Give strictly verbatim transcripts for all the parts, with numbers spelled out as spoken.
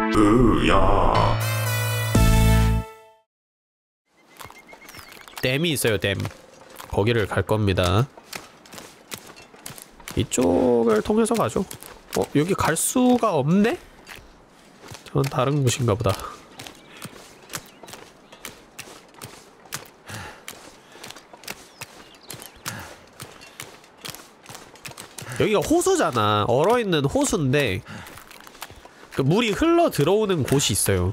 으야. 댐이 있어요, 댐. 거기를 갈 겁니다. 이쪽을 통해서 가죠. 어, 여기 갈 수가 없네? 전 다른 곳인가 보다. 여기가 호수잖아. 얼어있는 호수인데 그 물이 흘러 들어오는 곳이 있어요.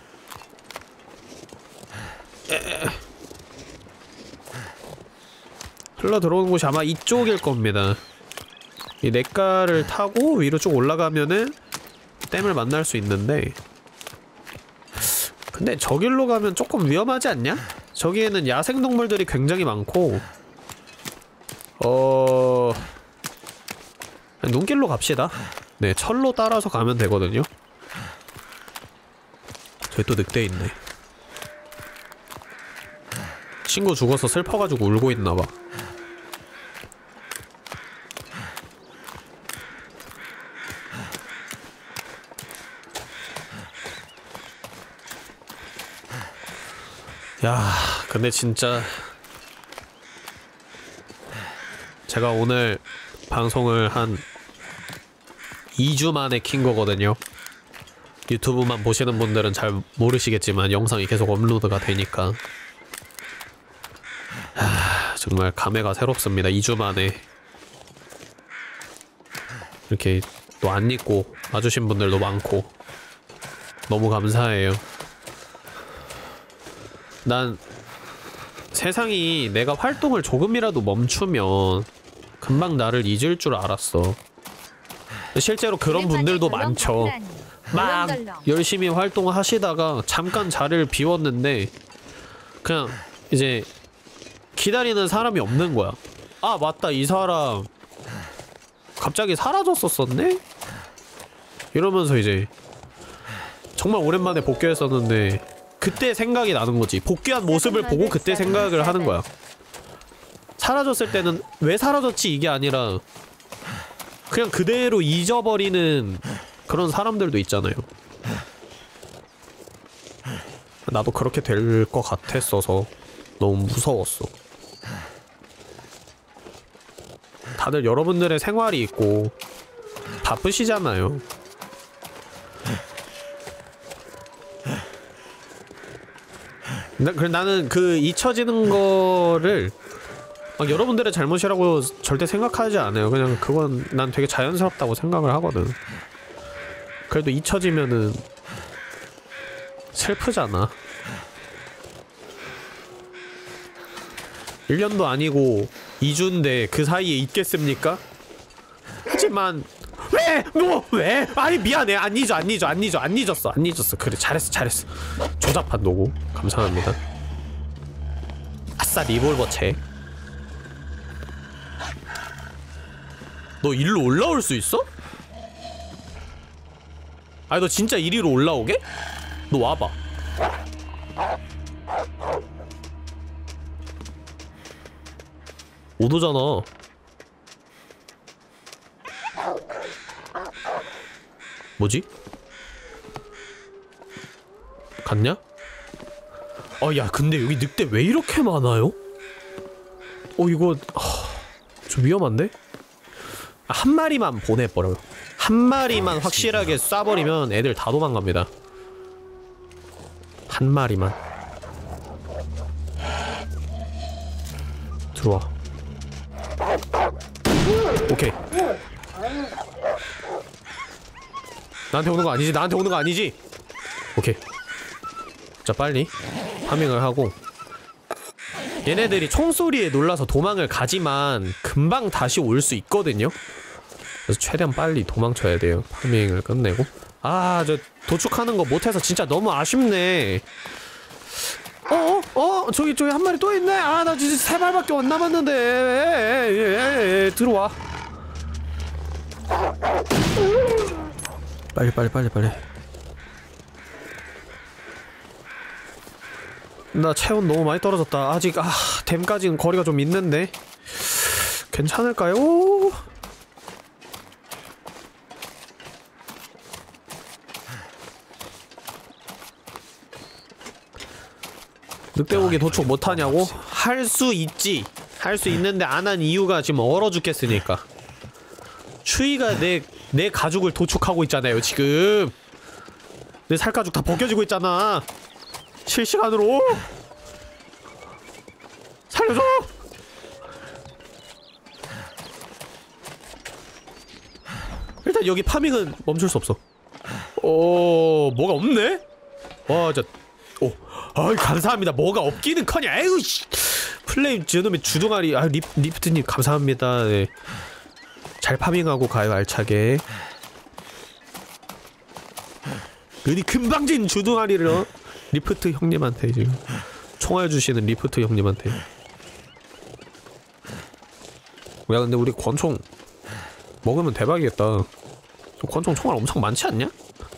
에에. 흘러 들어오는 곳이 아마 이쪽일 겁니다. 이 냇가를 타고 위로 쭉 올라가면은 댐을 만날 수 있는데, 근데 저길로 가면 조금 위험하지 않냐? 저기에는 야생동물들이 굉장히 많고, 어... 눈길로 갑시다. 네, 철로 따라서 가면 되거든요. 저기 또 늑대 있네. 친구 죽어서 슬퍼가지고 울고 있나봐. 야, 근데 진짜 제가 오늘 방송을 한 이 주 만에 킨 거거든요. 유튜브만 보시는 분들은 잘 모르시겠지만 영상이 계속 업로드가 되니까. 하, 정말 감회가 새롭습니다. 이 주 만에 이렇게 또 안 잊고 와주신 분들도 많고 너무 감사해요. 난 세상이 내가 활동을 조금이라도 멈추면 금방 나를 잊을 줄 알았어. 실제로 그런 분들도 많죠. 막 열심히 활동하시다가 잠깐 자리를 비웠는데 그냥 이제 기다리는 사람이 없는 거야. 아, 맞다, 이 사람 갑자기 사라졌었었네? 이러면서 이제 정말 오랜만에 복귀했었는데 그때 생각이 나는 거지. 복귀한 모습을 보고 그때 생각을 하는 거야. 사라졌을 때는 왜 사라졌지 이게 아니라 그냥 그대로 잊어버리는 그런 사람들도 있잖아요. 나도 그렇게 될 것 같았어서 너무 무서웠어. 다들 여러분들의 생활이 있고 바쁘시잖아요. 나, 그래, 나는 그 잊혀지는 거를 막 여러분들의 잘못이라고 절대 생각하지 않아요. 그냥 그건 난 되게 자연스럽다고 생각을 하거든. 그래도 잊혀지면은 슬프잖아. 일 년도 아니고 이 주인데 그 사이에 잊겠습니까? 하지만 왜? 뭐? 왜? 아니 미안해. 안 잊어 안 잊어 안 잊어 안 잊었어 안 잊었어. 그래 잘했어 잘했어. 조잡한 노고 감사합니다. 아싸 리볼버 채. 너 일로 올라올 수 있어? 아니 너 진짜 이리로 올라오게? 너 와봐. 오도잖아. 뭐지? 갔냐? 아, 야, 근데 여기 늑대 왜 이렇게 많아요? 어, 이거 하... 좀 위험한데? 아, 한 마리만 보내버려요. 한 마리만 확실하게 쏴버리면 애들 다 도망갑니다. 한 마리만. 들어와. 오케이. 나한테 오는 거 아니지? 나한테 오는 거 아니지? 오케이. 자, 빨리 파밍을 하고. 얘네들이 총소리에 놀라서 도망을 가지만 금방 다시 올 수 있거든요? 그래서 최대한 빨리 도망쳐야 돼요. 파밍을 끝내고. 아, 저 도축하는 거 못해서 진짜 너무 아쉽네. 어어? 어? 저기 저기 한 마리 또 있네? 아, 나 진짜 세 발밖에 안 남았는데. 에, 에, 에, 에, 들어와. 빨리 빨리 빨리 빨리. 나 체온 너무 많이 떨어졌다. 아직 아 댐까지는 거리가 좀 있는데 괜찮을까요? 늑대고기 도축 못하냐고? 할 수 있지. 할 수 있는데 안 한 이유가 지금 얼어 죽겠으니까. 추위가 내, 내 가죽을 도축하고 있잖아요 지금. 내 살가죽 다 벗겨지고 있잖아. 실시간으로. 살려줘. 일단 여기 파밍은 멈출 수 없어. 오, 뭐가 없네? 와, 진짜. 오, 아이, 감사합니다. 뭐가 없기는커녕. 에휴, 씨. 플레임 저놈의 주둥아리. 아, 리, 리프트님 감사합니다. 네. 잘 파밍하고 가요, 알차게. 어디 금방진 주둥아리를 어? 리프트 형님한테 지금 총알 주시는 리프트 형님한테. 야, 근데 우리 권총 먹으면 대박이겠다. 권총 총알 엄청 많지 않냐?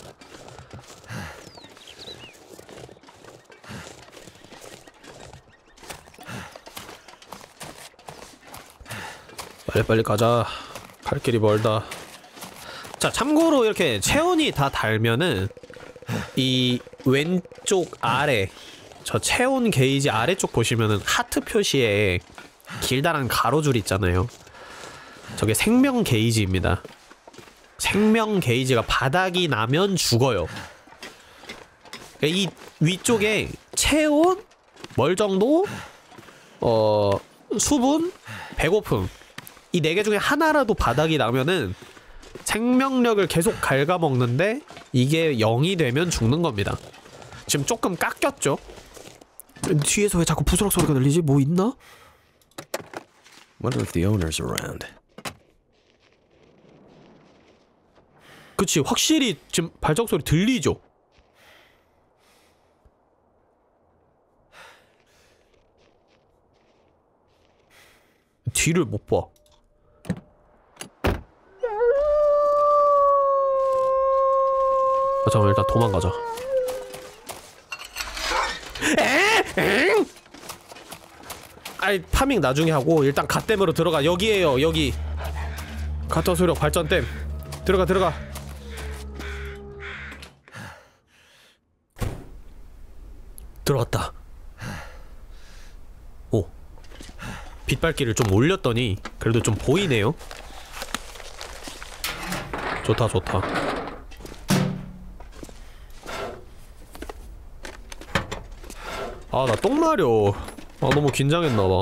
빨리빨리 가자. 갈 길이 멀다. 자, 참고로 이렇게 체온이 다 달면은 이 왼쪽 아래, 저 체온 게이지 아래쪽 보시면은 하트 표시에 길다란 가로줄 있잖아요. 저게 생명 게이지입니다. 생명 게이지가 바닥이 나면 죽어요. 이 위쪽에 체온, 멀정도, 어, 수분, 배고픔, 이 네 개 중에 하나라도 바닥이 나면은 생명력을 계속 갉아먹는데 이게 영이 되면 죽는 겁니다. 지금 조금 깎였죠? 뒤에서 왜 자꾸 부스럭 소리가 들리지? 뭐 있나? Wonder if the owner's around. 그치, 확실히 지금 발작 소리 들리죠? 뒤를 못 봐. 아, 잠깐만, 일단 도망가자. 에엥! 아이, 파밍 나중에 하고 일단 갓댐으로 들어가. 여기에요, 여기. 가터 소력 발전댐. 들어가, 들어가. 들어왔다. 오, 빛발기를 좀 올렸더니 그래도 좀 보이네요. 좋다, 좋다. 아, 나 똥 마려. 아, 너무 긴장했나봐.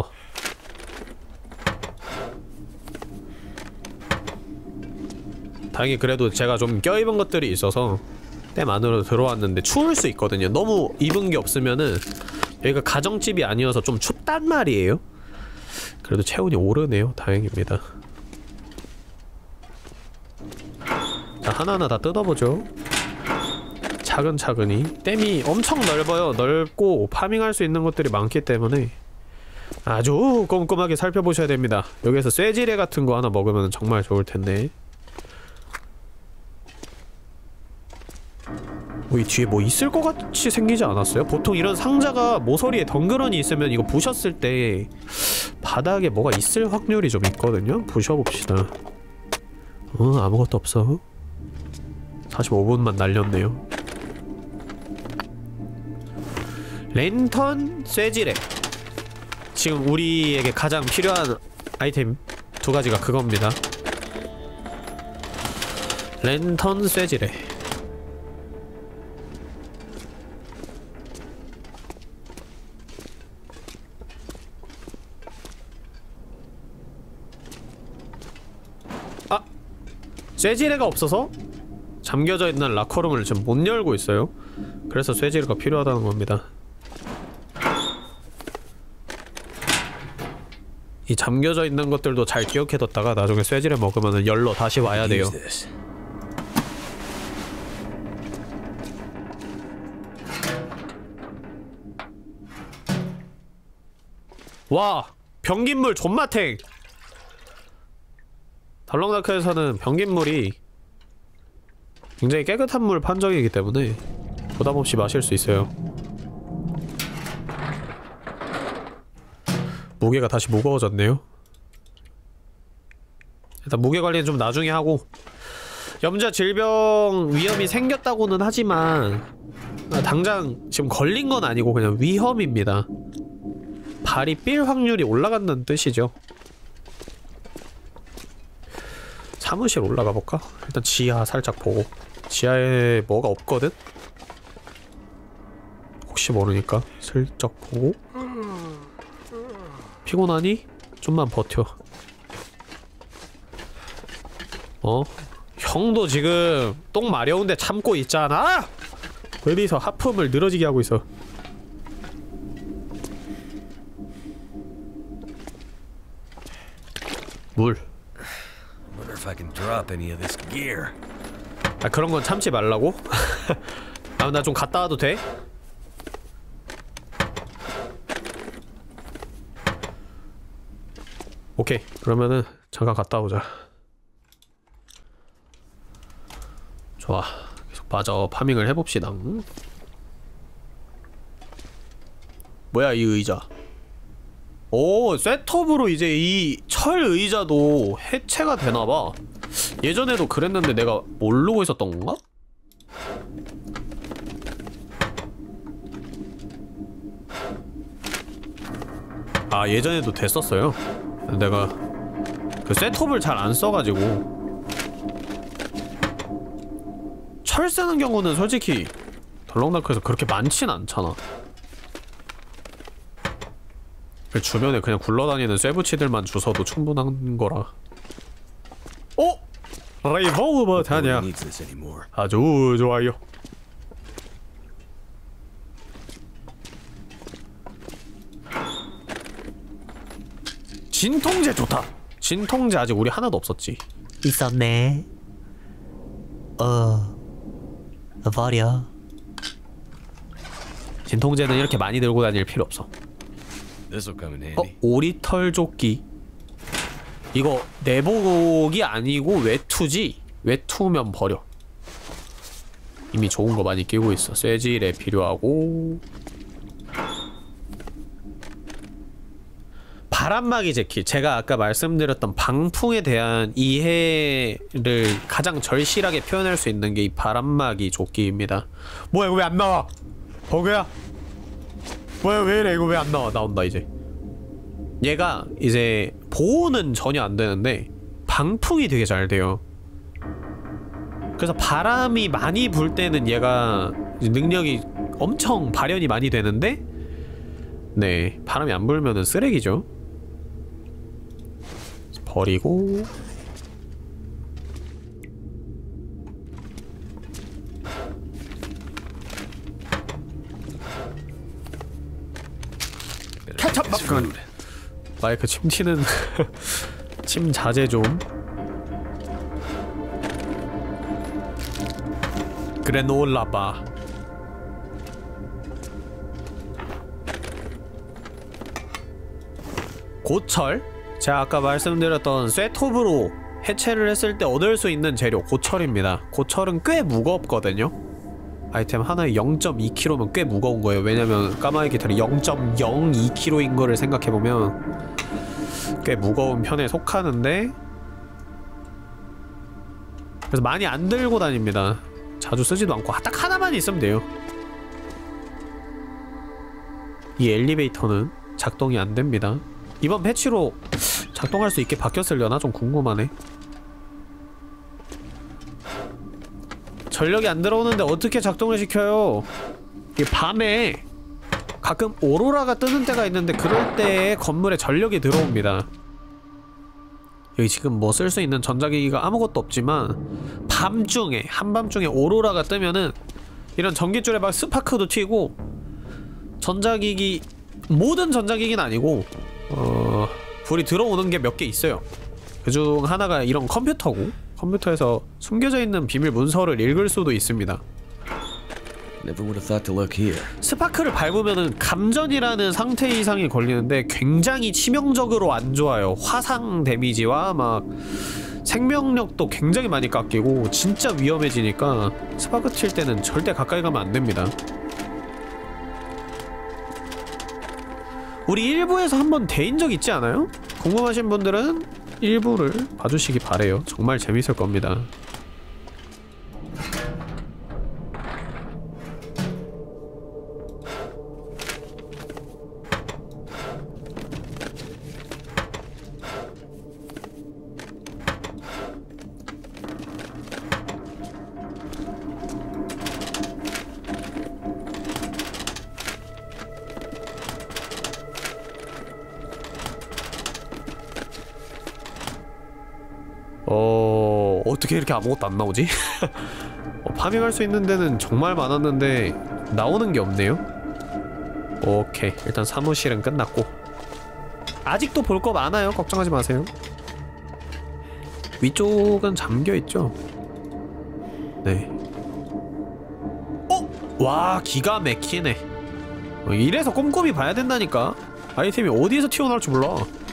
다행히 그래도 제가 좀 껴입은 것들이 있어서 댐 안으로 들어왔는데 추울 수 있거든요. 너무 입은 게 없으면은, 여기가 가정집이 아니어서 좀 춥단 말이에요. 그래도 체온이 오르네요. 다행입니다. 자, 하나하나 다 뜯어보죠. 차근차근히. 댐이 엄청 넓어요. 넓고 파밍할 수 있는 것들이 많기 때문에 아주 꼼꼼하게 살펴보셔야 됩니다. 여기에서 쇠지뢰 같은 거 하나 먹으면 정말 좋을 텐데. 뭐 이 뒤에 뭐 있을 것 같이 생기지 않았어요? 보통 이런 상자가 모서리에 덩그러니 있으면 이거 부셨을 때 바닥에 뭐가 있을 확률이 좀 있거든요? 부셔봅시다. 어, 아무것도 없어. 사십오 분만 날렸네요. 랜턴, 쇠지뢰. 지금 우리에게 가장 필요한 아이템 두 가지가 그겁니다. 랜턴, 쇠지뢰. 아! 쇠지뢰가 없어서 잠겨져 있는 라커룸을 지금 못 열고 있어요. 그래서 쇠지뢰가 필요하다는 겁니다. 이 잠겨져 있는 것들도 잘 기억해뒀다가 나중에 쇠지뢰 먹으면 열러 다시 와야 돼요. 와! 변기물 존맛탱! 달렁다크에서는 변기물이 굉장히 깨끗한 물 판정이기 때문에 부담없이 마실 수 있어요. 무게가 다시 무거워졌네요. 일단 무게 관리는 좀 나중에 하고, 염자 질병 위험이 생겼다고는 하지만 아, 당장 지금 걸린 건 아니고 그냥 위험입니다. 발이 삘 확률이 올라간다는 뜻이죠. 사무실 올라가 볼까? 일단 지하 살짝 보고. 지하에 뭐가 없거든? 혹시 모르니까 슬쩍 보고. 피곤하니? 좀만 버텨. 어? 형도 지금 똥 마려운데 참고 있잖아? 어디서 하품을 늘어지게 하고 있어. 물. 아, 그런 건 참지 말라고? 아, 나 좀 갔다 와도 돼? 오케이, 그러면은 잠깐 갔다 오자. 좋아, 계속 마저 파밍을 해봅시다. 응? 뭐야 이 의자. 오, 셋업으로 이제 이 철 의자도 해체가 되나봐. 예전에도 그랬는데 내가 모르고 있었던 건가? 아, 예전에도 됐었어요. 내가 그 셋업을 잘 안 써가지고. 철 쓰는 경우는 솔직히 덜렁달크에서 그렇게 많진 않잖아. 그 주변에 그냥 굴러다니는 쇠붙이들만 주워도 충분한 거라. 어? 레이버브 다냐? 아주 좋아요. 진통제 좋다. 진통제 아직 우리 하나도 없었지. 있었네. 어... 버려. 진통제는 이렇게 많이 들고 다닐 필요 없어. 어? 오리털 조끼. 이거 내복이 아니고 외투지? 외투면 버려. 이미 좋은 거 많이 끼고 있어. 쇠질에 필요하고. 바람막이 재킷. 제가 아까 말씀드렸던 방풍에 대한 이해를 가장 절실하게 표현할 수 있는 게 이 바람막이 조끼입니다. 뭐야, 이거 왜 안 나와? 버그야? 뭐야, 왜 이래? 이거 왜 안 나와? 나온다 이제. 얘가 이제 보호는 전혀 안 되는데 방풍이 되게 잘 돼요. 그래서 바람이 많이 불 때는 얘가 능력이 엄청 발현이 많이 되는데, 네, 바람이 안 불면은 쓰레기죠. 버리고. 케첩 막간. 마이크 침튀는 침 자제 좀. 그래놀라바. 고철? 제가 아까 말씀드렸던 쇠톱으로 해체를 했을 때 얻을 수 있는 재료 고철입니다. 고철은 꽤 무겁거든요. 아이템 하나에 영 점 이 킬로그램면 꽤 무거운 거예요. 왜냐면 까마귀 깃털이 영 점 영이 킬로그램인 거를 생각해보면 꽤 무거운 편에 속하는데, 그래서 많이 안 들고 다닙니다. 자주 쓰지도 않고 딱 하나만 있으면 돼요. 이 엘리베이터는 작동이 안 됩니다. 이번 패치로 작동할 수 있게 바뀌었으려나? 좀 궁금하네. 전력이 안 들어오는데 어떻게 작동을 시켜요? 이게 밤에 가끔 오로라가 뜨는 때가 있는데 그럴 때에 건물에 전력이 들어옵니다. 여기 지금 뭐 쓸 수 있는 전자기기가 아무것도 없지만 밤중에, 한밤중에 오로라가 뜨면은 이런 전기줄에 막 스파크도 튀고, 전자기기, 모든 전자기기는 아니고 어... 불이 들어오는 게 몇 개 있어요. 그중 하나가 이런 컴퓨터고, 컴퓨터에서 숨겨져 있는 비밀 문서를 읽을 수도 있습니다. 스파크를 밟으면은 감전이라는 상태 이상이 걸리는데 굉장히 치명적으로 안 좋아요. 화상 데미지와 막 생명력도 굉장히 많이 깎이고 진짜 위험해지니까 스파크 튈 때는 절대 가까이 가면 안 됩니다. 우리 일부에서 한번 대인 적 있지 않아요? 궁금하신 분들은 일부를 봐주시기 바래요. 정말 재밌을 겁니다. 어떻게 이렇게 아무것도 안 나오지? 어, 파밍할 수 있는 데는 정말 많았는데 나오는 게 없네요. 오케이, 일단 사무실은 끝났고 아직도 볼 거 많아요. 걱정하지 마세요. 위쪽은 잠겨있죠? 네. 어? 와, 기가 막히네. 어, 이래서 꼼꼼히 봐야 된다니까. 아이템이 어디에서 튀어나올지 몰라.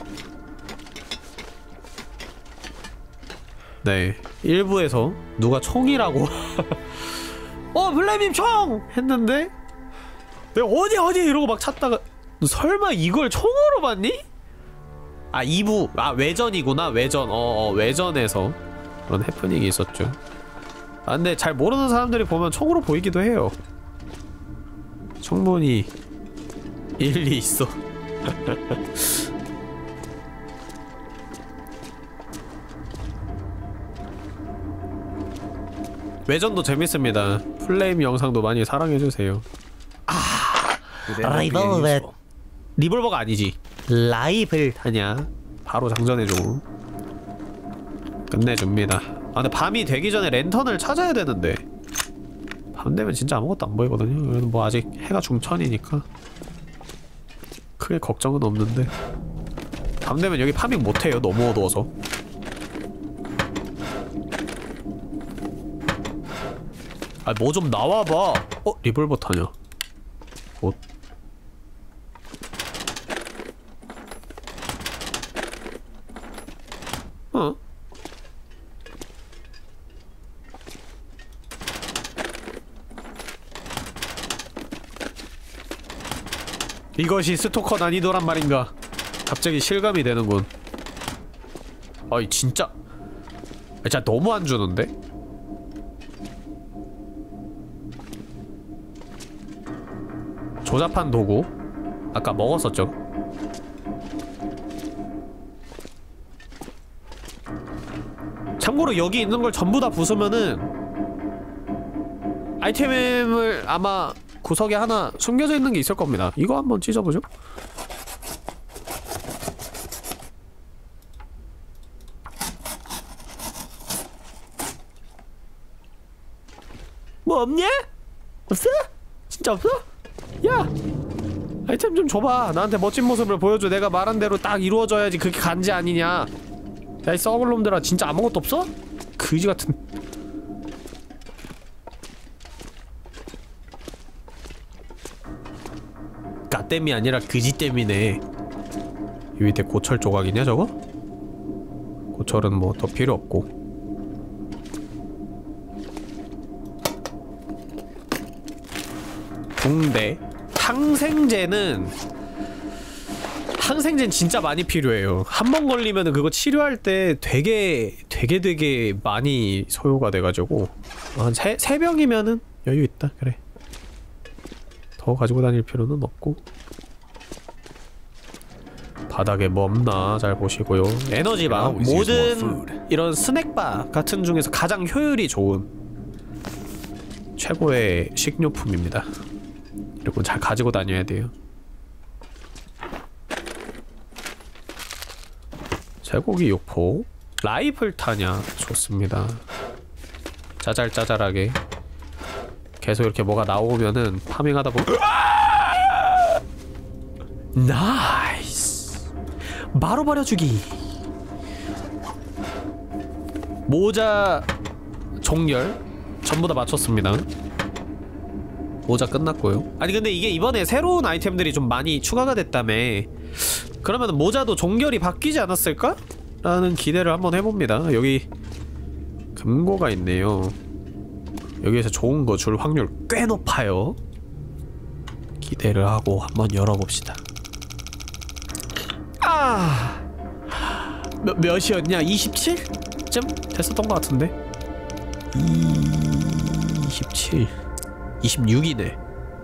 네, 일부에서 누가 총이라고 어, 블레임님 총! 했는데 내가 어디 어디 이러고 막 찾다가 너 설마 이걸 총으로 봤니? 아, 이 부, 아, 외전이구나. 외전. 어, 어, 외전에서 그런 해프닝이 있었죠. 아, 근데 잘 모르는 사람들이 보면 총으로 보이기도 해요. 충분히 일리 있어. 외전도 재밌습니다. 플레임 영상도 많이 사랑해주세요. 아, 리볼버. 리볼버가 아니지. 라이플. 하냐? 바로 장전해주고 끝내줍니다. 아, 근데 밤이 되기 전에 랜턴을 찾아야 되는데 밤 되면 진짜 아무것도 안 보이거든요. 그래도 뭐 아직 해가 중천이니까 크게 걱정은 없는데 밤 되면 여기 파밍 못해요. 너무 어두워서. 아, 뭐 좀 나와봐. 어? 리볼버 타냐? 곧. 어? 이것이 스토커 난이도란 말인가? 갑자기 실감이 되는군. 아이, 진짜 진짜 너무 안 주는데? 조잡한 도구 아까 먹었었죠? 참고로 여기 있는 걸 전부 다 부수면은 아이템을 아마 구석에 하나 숨겨져 있는 게 있을 겁니다. 이거 한번 찢어보죠. 뭐 없냐? 없어? 진짜 없어? 야! 아이템 좀 줘봐. 나한테 멋진 모습을 보여줘. 내가 말한 대로 딱 이루어져야지 그게 간지 아니냐. 야, 이 썩을 놈들아, 진짜 아무것도 없어? 그지 같은. 가땜이 아니라 그지땜이네. 이 밑에 고철 조각이냐 저거? 고철은 뭐 더 필요 없고. 붕대. 항생제는 항생제는 진짜 많이 필요해요. 한 번 걸리면은 그거 치료할 때 되게 되게 되게 많이 소요가 돼가지고 한 세, 세 병이면은 여유 있다. 그래. 더 가지고 다닐 필요는 없고. 바닥에 뭐 없나 잘 보시고요. 에너지바. 모든 이런 스낵바 같은 중에서 가장 효율이 좋은 최고의 식료품입니다. 그리고 잘 가지고 다녀야 돼요. 쇠고기 육포. 라이플 타냐. 좋습니다. 짜잘짜잘하게 계속 이렇게 뭐가 나오면은 파밍하다 보면 나이스. 바로 버려주기. 모자 종렬 전부 다 맞췄습니다. 모자 끝났고요. 아니 근데 이게 이번에 새로운 아이템들이 좀 많이 추가가 됐다며. 그러면 모자도 종결이 바뀌지 않았을까? 라는 기대를 한번 해봅니다. 여기 금고가 있네요. 여기에서 좋은 거 줄 확률 꽤 높아요. 기대를 하고 한번 열어봅시다. 아! 몇, 몇이었냐? 이십칠쯤? 됐었던 것 같은데? 이십칠 이십육이네.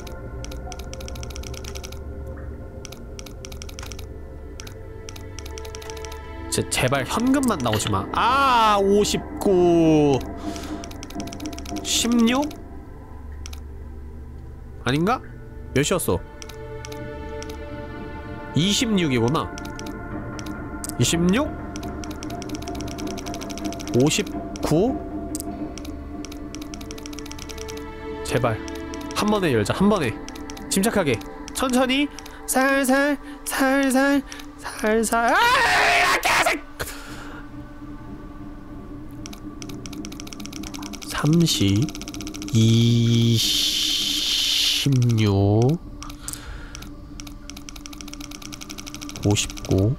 제, 제발 현금만 나오지마. 아, 오십구 십육? 아닌가? 몇이었어? 이십육이구나. 이십육? 오십구? 제발 한 번에 열자. 한 번에 침착하게 천천히 살살 살살 살살. 삼십 이십육 오십구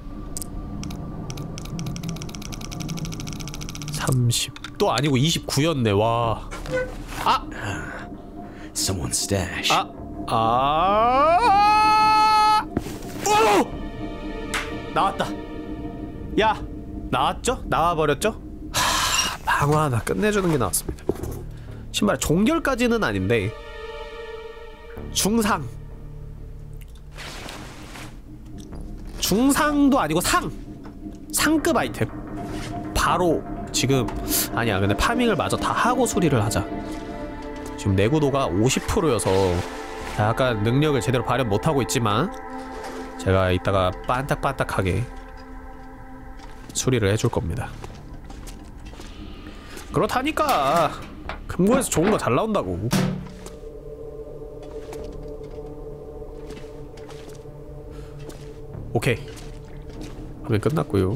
삼십도 아니고 이십구였네. 와. 아! Someone's stash. 아! 아! 오! 나왔다. 야! 나왔죠? 나와버렸죠? 하, 방어 하나 끝내주는 게 나왔습니다. 신발 종결까지는 아닌데 중상 중상도 아니고 상! 상급 아이템. 바로 지금 아니야. 근데 파밍을 마저 다 하고 수리를 하자. 지금 내구도가 오십 퍼센트여서 약간 능력을 제대로 발현 못하고 있지만 제가 이따가 반딱반딱하게 수리를 해줄 겁니다. 그렇다니까 금고에서 좋은 거 잘 나온다고. 오케이. 화면 끝났고요.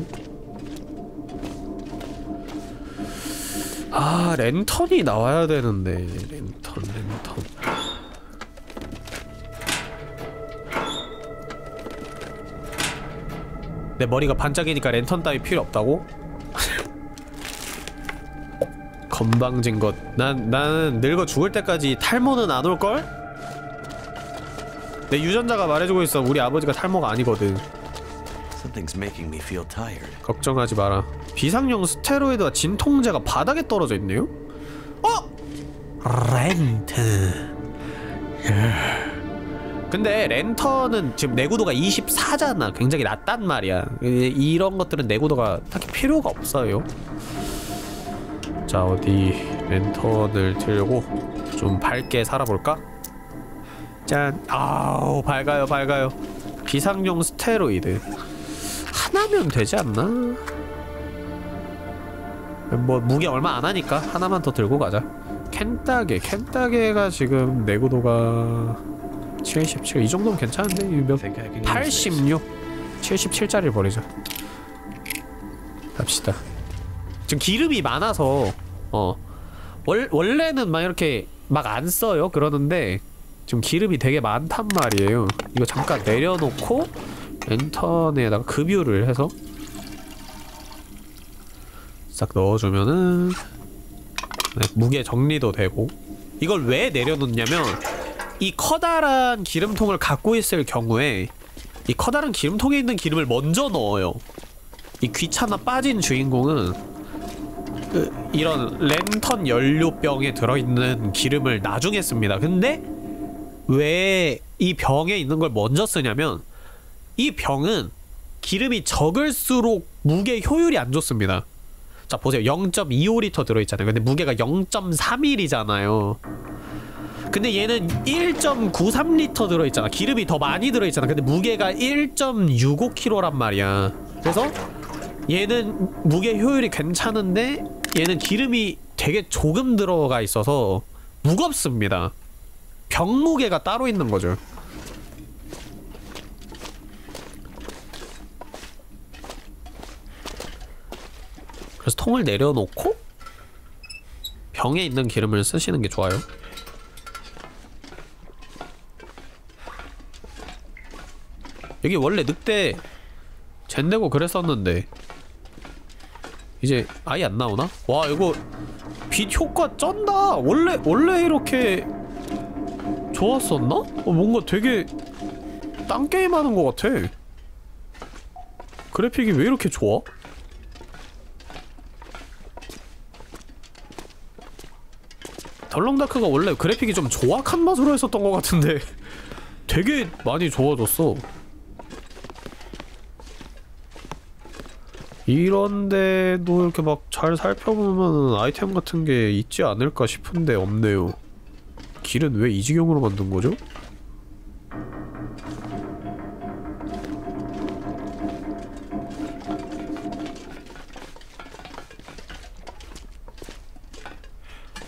아, 랜턴이 나와야 되는데. 랜턴 랜턴 내 머리가 반짝이니까 랜턴 따위 필요 없다고? 건방진 것. 난, 나는 늙어 죽을 때까지 탈모는 안 올걸? 내 유전자가 말해주고 있어. 우리 아버지가 탈모가 아니거든. Something's making me feel tired. 걱정하지 마라. 비상용 스테로이드와 진통제가 바닥에 떨어져 있네요? 어? 렌트. 근데 랜턴은 지금 내구도가 이십사잖아. 굉장히 낮단 말이야. 이런 것들은 내구도가 딱히 필요가 없어요. 자, 어디 랜턴을 들고 좀 밝게 살아볼까? 짠. 아우, 밝아요 밝아요. 비상용 스테로이드 하나면 되지 않나? 뭐 무게 얼마 안 하니까 하나만 더 들고 가자. 캔따개. 캔따개가 지금 내구도가 칠십칠. 이 정도면 괜찮은데? 몇? 팔십육. 칠십칠짜리를 버리자. 갑시다. 지금 기름이 많아서 어 월, 원래는 막 이렇게 막 안 써요. 그러는데 지금 기름이 되게 많단 말이에요. 이거 잠깐 내려놓고 랜턴에다가 급유를 해서 싹 넣어주면은 네, 무게 정리도 되고. 이걸 왜 내려놓냐면 이 커다란 기름통을 갖고 있을 경우에 이 커다란 기름통에 있는 기름을 먼저 넣어요. 이 귀찮아 빠진 주인공은 그 이런 랜턴 연료병에 들어있는 기름을 나중에 씁니다. 근데 왜 이 병에 있는 걸 먼저 쓰냐면 이 병은 기름이 적을수록 무게 효율이 안 좋습니다. 자, 보세요. 영 점 이오 리터 들어있잖아요. 근데 무게가 영 점 삼일이잖아요. 근데 얘는 일 점 구삼 리터 들어있잖아. 기름이 더 많이 들어있잖아. 근데 무게가 일 점 육오 킬로그램란 말이야. 그래서 얘는 무게 효율이 괜찮은데 얘는 기름이 되게 조금 들어가 있어서 무겁습니다. 병 무게가 따로 있는 거죠. 그래서 통을 내려놓고 병에 있는 기름을 쓰시는 게 좋아요. 여기 원래 늑대 젠내고 그랬었는데 이제 아예 안 나오나? 와, 이거 빛 효과 쩐다. 원래 원래 이렇게 좋았었나? 어, 뭔가 되게 딴 게임 하는 것 같아. 그래픽이 왜 이렇게 좋아? 덜렁다크가 원래 그래픽이 좀 조악한 맛으로 했었던 것 같은데 되게 많이 좋아졌어. 이런데도 이렇게 막 잘 살펴보면 아이템 같은 게 있지 않을까 싶은데 없네요. 길은 왜 이 지경으로 만든 거죠?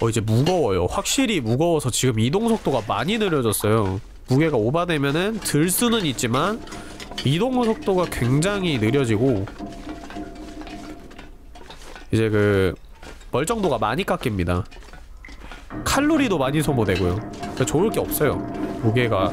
어 이제 무거워요. 확실히 무거워서 지금 이동 속도가 많이 느려졌어요. 무게가 오바되면은 들 수는 있지만 이동 속도가 굉장히 느려지고 이제 그 멀정도가 많이 깎입니다. 칼로리도 많이 소모되고요. 그러니까 좋을 게 없어요, 무게가.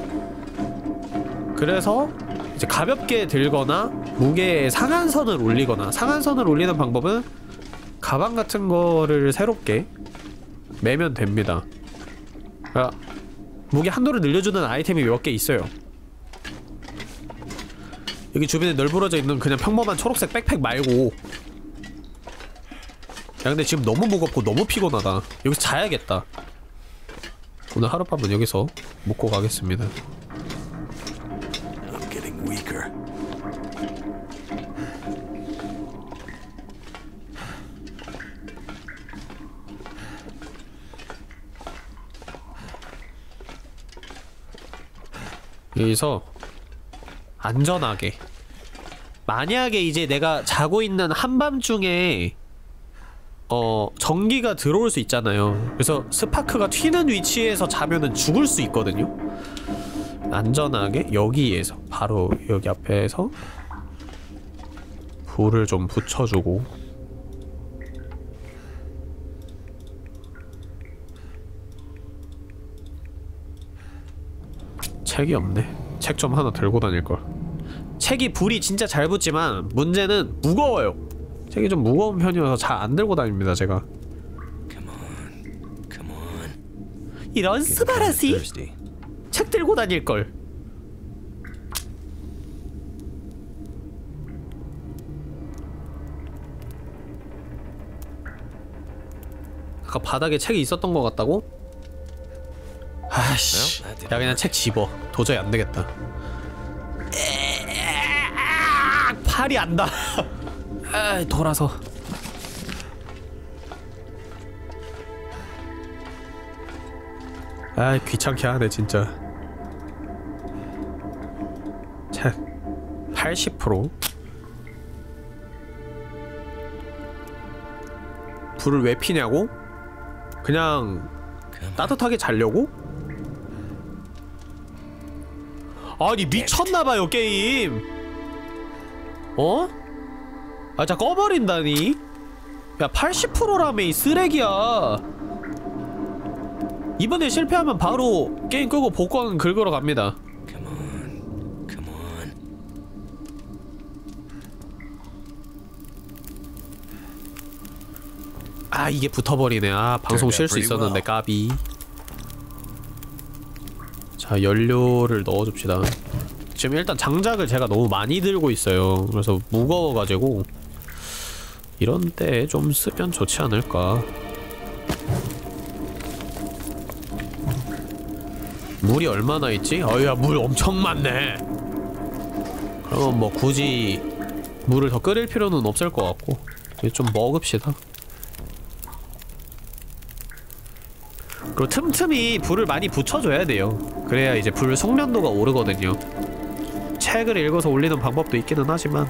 그래서 이제 가볍게 들거나 무게의 상한선을 올리거나, 상한선을 올리는 방법은 가방 같은 거를 새롭게 매면 됩니다. 그러니까 무게 한도를 늘려주는 아이템이 몇 개 있어요. 여기 주변에 널브러져 있는 그냥 평범한 초록색 백팩 말고. 야 근데 지금 너무 무겁고 너무 피곤하다. 여기서 자야겠다. 오늘 하룻밤은 여기서 묵고 가겠습니다. I'm getting weaker. 여기서 안전하게, 만약에 이제 내가 자고 있는 한밤중에 어 전기가 들어올 수 있잖아요. 그래서 스파크가 튀는 위치에서 자면은 죽을 수 있거든요. 안전하게 여기에서, 바로 여기 앞에서 불을 좀 붙여주고. 책이 없네. 책 좀 하나 들고 다닐걸. 책이 불이 진짜 잘 붙지만 문제는 무거워요. 책이 좀 무거운 편이어서 잘 안 들고 다닙니다, 제가. Come on. Come on. 이런 스바라시! Thirsty. 책 들고 다닐걸. 아까 바닥에 책이 있었던 것 같다고? 아씨, 야 그냥 책 집어. 도저히 안 되겠다. 팔이 안다. 아, 돌아서. 아, 귀찮게 하네 진짜. 책 팔십 퍼센트. 불을 왜 피냐고? 그냥 따뜻하게 자려고? 아니 미쳤나봐요 게임. 어? 아 자 꺼버린다니? 야 팔십 퍼센트라며 이 쓰레기야. 이번에 실패하면 바로 게임 끄고 복권 긁으러 갑니다. Come on. Come on. 아 이게 붙어버리네. 아 방송 쉴 수 있었는데 까비. 자 연료를 넣어줍시다. 지금 일단 장작을 제가 너무 많이 들고 있어요. 그래서 무거워가지고 이런 때 좀 쓰면 좋지 않을까. 물이 얼마나 있지? 어이야 물 엄청 많네. 그럼 뭐 굳이 물을 더 끓일 필요는 없을 것 같고 좀 먹읍시다. 그리고 틈틈이 불을 많이 붙여줘야 돼요. 그래야 이제 불 숙련도가 오르거든요. 책을 읽어서 올리는 방법도 있기는 하지만.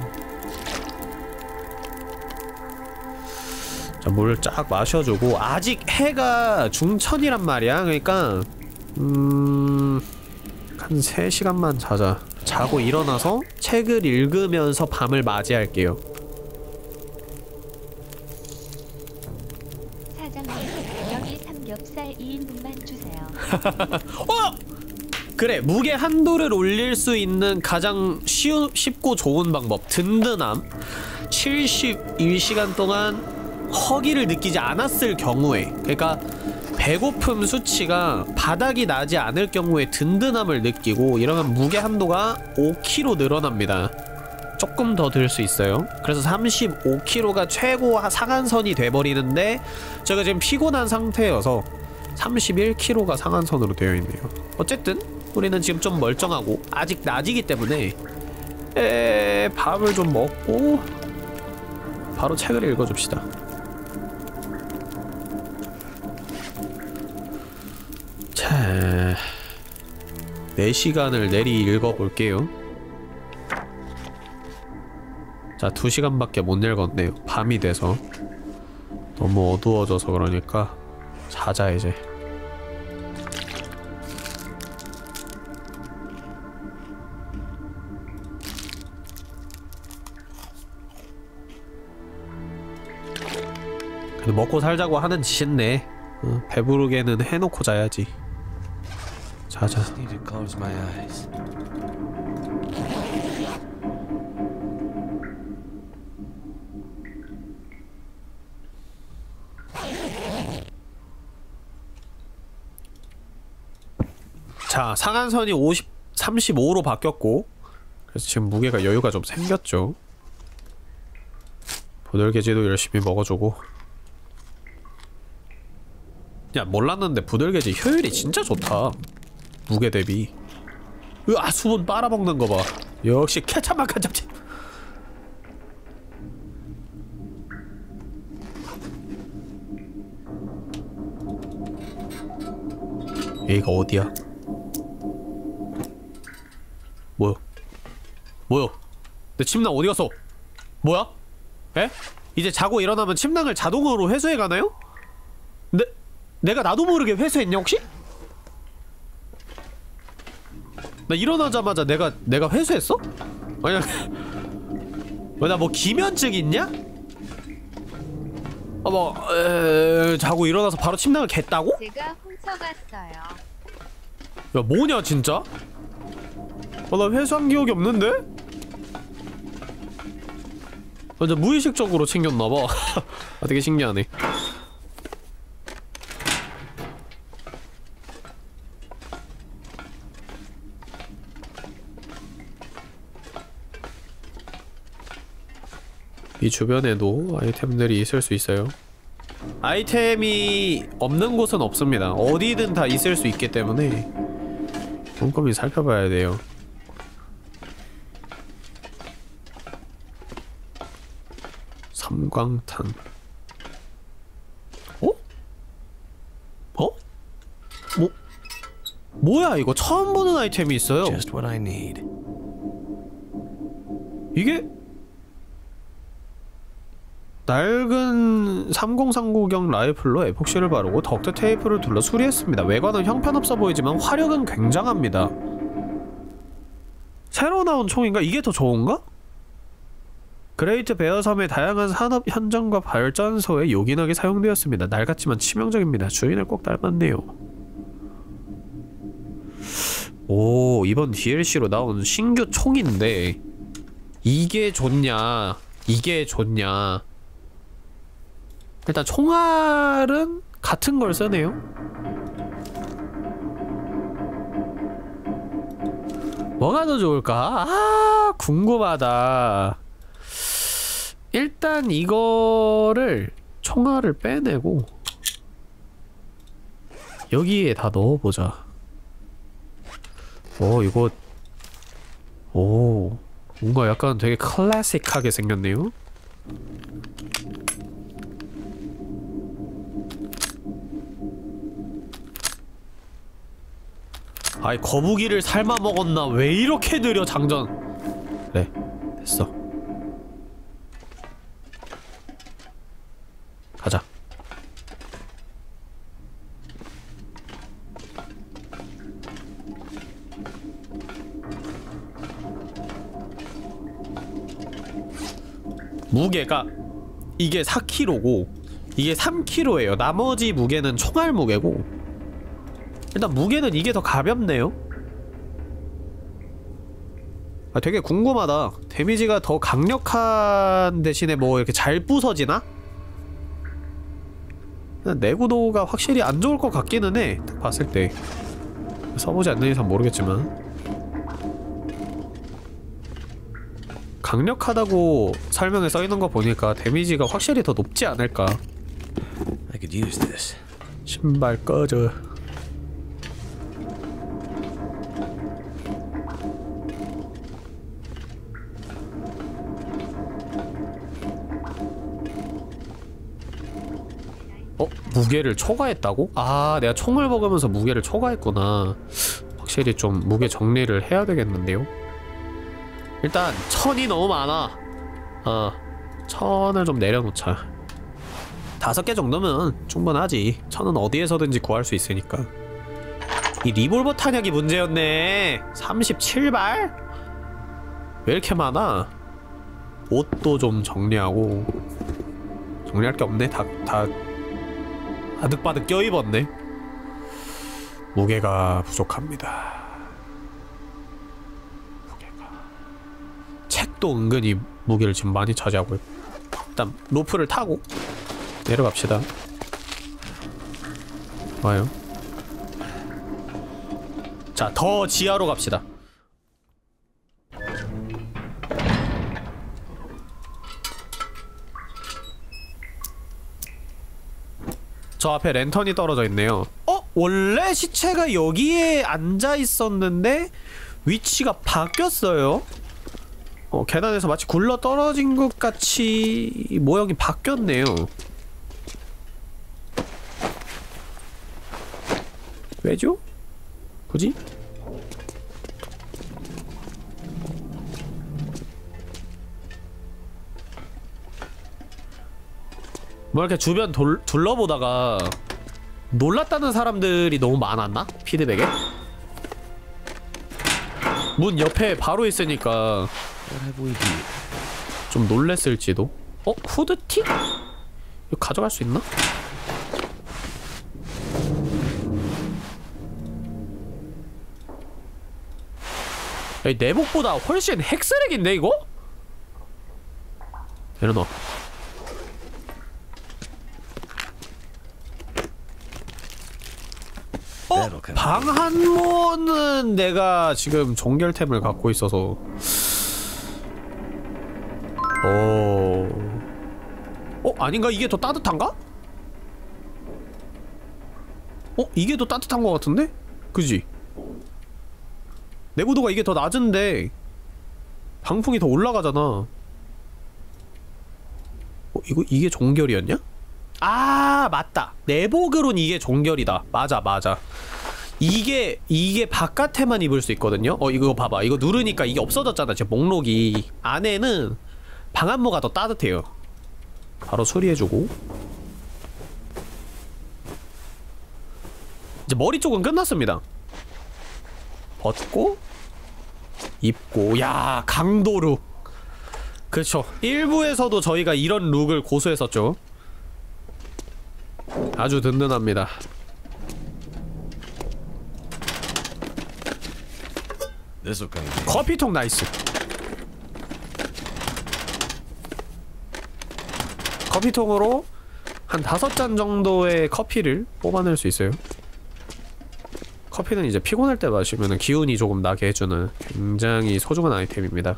자, 물 쫙 마셔주고. 아직 해가 중천이란 말이야. 그러니까 음... 한 세 시간만 자자. 자고 일어나서 책을 읽으면서 밤을 맞이할게요. 여기 삼겹살 이 인분만 주세요. 어! 그래, 무게 한도를 올릴 수 있는 가장 쉬우, 쉽고 좋은 방법. 든든함. 칠십일 시간 동안 허기를 느끼지 않았을 경우에, 그러니까 배고픔 수치가 바닥이 나지 않을 경우에 든든함을 느끼고, 이러면 무게 한도가 오 킬로그램 늘어납니다. 조금 더 들 수 있어요. 그래서 삼십오 킬로그램가 최고 상한선이 돼버리는데 제가 지금 피곤한 상태여서 삼십일 킬로그램가 상한선으로 되어 있네요. 어쨌든 우리는 지금 좀 멀쩡하고 아직 낮이기 때문에 에... 밥을 좀 먹고 바로 책을 읽어줍시다. 자... 네 시간을 내리 읽어볼게요. 자, 두 시간밖에 못 읽었네요. 밤이 돼서 너무 어두워져서 그러니까 자자 이제. 그래도 먹고 살자고 하는 짓인데 어, 배부르게는 해놓고 자야지. 자자. Need to close my eyes. 자, 상한선이 오십, 삼십오로 바뀌었고 그래서 지금 무게가 여유가 좀 생겼죠. 부들개지도 열심히 먹어주고. 야, 몰랐는데 부들개지 효율이 진짜 좋다. 무게 대비. 으아, 수분 빨아먹는 거 봐. 역시 케찹만큼 잡지. 여기가 어디야? 뭐야? 뭐야? 내 침낭 어디 갔어? 뭐야? 에? 이제 자고 일어나면 침낭을 자동으로 회수해 가나요? 내, 내가 나도 모르게 회수했냐 혹시? 나 일어나자마자 내가 내가 회수했어? 아니야. 왜 나 뭐 기면증 있냐? 어, 뭐 에, 자고 일어나서 바로 침낭을 갰다고? 제가 훔쳐갔어요. 야, 뭐냐 진짜? 어, 나 회수한 기억이 없는데? 완전 무의식적으로 챙겼나봐. 아, 되게 신기하네. 이 주변에도 아이템들이 있을 수 있어요. 아이템이 없는 곳은 없습니다. 어디든 다 있을 수 있기 때문에 꼼꼼히 살펴봐야 돼요. 섬광탄. 어? 어? 뭐? 뭐야 이거? 처음 보는 아이템이 있어요. Just what I need. 이게 낡은 삼공삼구경 라이플로 에폭시를 바르고 덕트 테이프를 둘러 수리했습니다. 외관은 형편없어 보이지만 화력은 굉장합니다. 새로 나온 총인가? 이게 더 좋은가? 그레이트 베어 섬의 다양한 산업 현장과 발전소에 요긴하게 사용되었습니다. 낡았지만 치명적입니다. 주인을 꼭 닮았네요. 오, 이번 디엘씨로 나온 신규 총인데 이게 좋냐 이게 좋냐. 일단 총알은 같은 걸 쓰네요. 뭐가 더 좋을까? 아, 궁금하다. 일단 이거를 총알을 빼내고 여기에 다 넣어보자. 오, 이거 오, 뭔가 약간 되게 클래식하게 생겼네요. 아이, 거북이를 삶아 먹었나? 왜 이렇게 느려 장전. 그래, 됐어. 가자. 무게가 이게 사 킬로그램고 이게 삼 킬로그램예요. 나머지 무게는 총알 무게고. 일단 무게는 이게 더 가볍네요. 아, 되게 궁금하다. 데미지가 더 강력한 대신에 뭐 이렇게 잘 부서지나? 내구도가 확실히 안 좋을 것 같기는 해. 딱 봤을 때. 써보지 않는 이상 모르겠지만 강력하다고 설명에 써있는 거 보니까 데미지가 확실히 더 높지 않을까. I could use this. 신발 꺼져. 어? 무게를 초과했다고? 아, 내가 총을 먹으면서 무게를 초과했구나. 확실히 좀 무게 정리를 해야 되겠는데요? 일단 천이 너무 많아. 어, 천을 좀 내려놓자. 다섯 개 정도면 충분하지. 천은 어디에서든지 구할 수 있으니까. 이 리볼버 탄약이 문제였네. 삼십칠 발? 왜 이렇게 많아? 옷도 좀 정리하고. 정리할 게 없네. 다, 다 아득바득 껴입었네. 무게가 부족합니다. 무게가. 책도 은근히 무게를 지금 많이 차지하고 있고. 일단 로프를 타고 내려갑시다. 좋아요. 자, 더 지하로 갑시다. 저 앞에 랜턴이 떨어져 있네요. 어? 원래 시체가 여기에 앉아 있었는데 위치가 바뀌었어요. 어, 계단에서 마치 굴러 떨어진 것 같이 모형이 바뀌었네요. 왜죠? 굳이? 뭐 이렇게 주변 돌, 둘러보다가 놀랐다는 사람들이 너무 많았나? 피드백에? 문 옆에 바로 있으니까 좀 놀랬을지도. 어? 후드티? 이거 가져갈 수 있나? 야, 이 내복보다 훨씬 핵쓰레기인데 이거? 내려놔. 어? 방 한모는 내가 지금 종결템을 갖고 있어서. 어... 어? 아닌가? 이게 더 따뜻한가? 어? 이게 더 따뜻한 것 같은데? 그지? 내구도가 이게 더 낮은데 방풍이 더 올라가잖아. 어? 이거 이게 종결이었냐? 아, 맞다. 내복으론 이게 종결이다. 맞아 맞아. 이게 이게 바깥에만 입을 수 있거든요. 어, 이거 봐봐. 이거 누르니까 이게 없어졌잖아. 제 목록이. 안에는 방한모가 더 따뜻해요. 바로 수리해주고. 이제 머리 쪽은 끝났습니다. 벗고 입고. 야, 강도 룩. 그렇죠. 일부에서도 저희가 이런 룩을 고수했었죠. 아주 든든합니다. 커피통 나이스. 커피통으로 한 다섯 잔 정도의 커피를 뽑아낼 수 있어요. 커피는 이제 피곤할 때 마시면 기운이 조금 나게 해주는 굉장히 소중한 아이템입니다.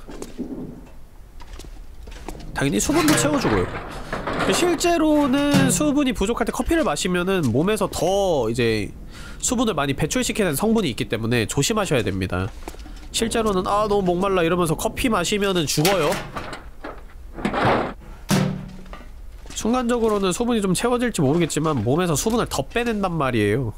당연히 수분도 채워주고요. 실제로는 수분이 부족할 때 커피를 마시면은 몸에서 더 이제 수분을 많이 배출시키는 성분이 있기 때문에 조심하셔야 됩니다. 실제로는 아 너무 목말라 이러면서 커피 마시면은 죽어요. 순간적으로는 수분이 좀 채워질지 모르겠지만 몸에서 수분을 더 빼낸단 말이에요.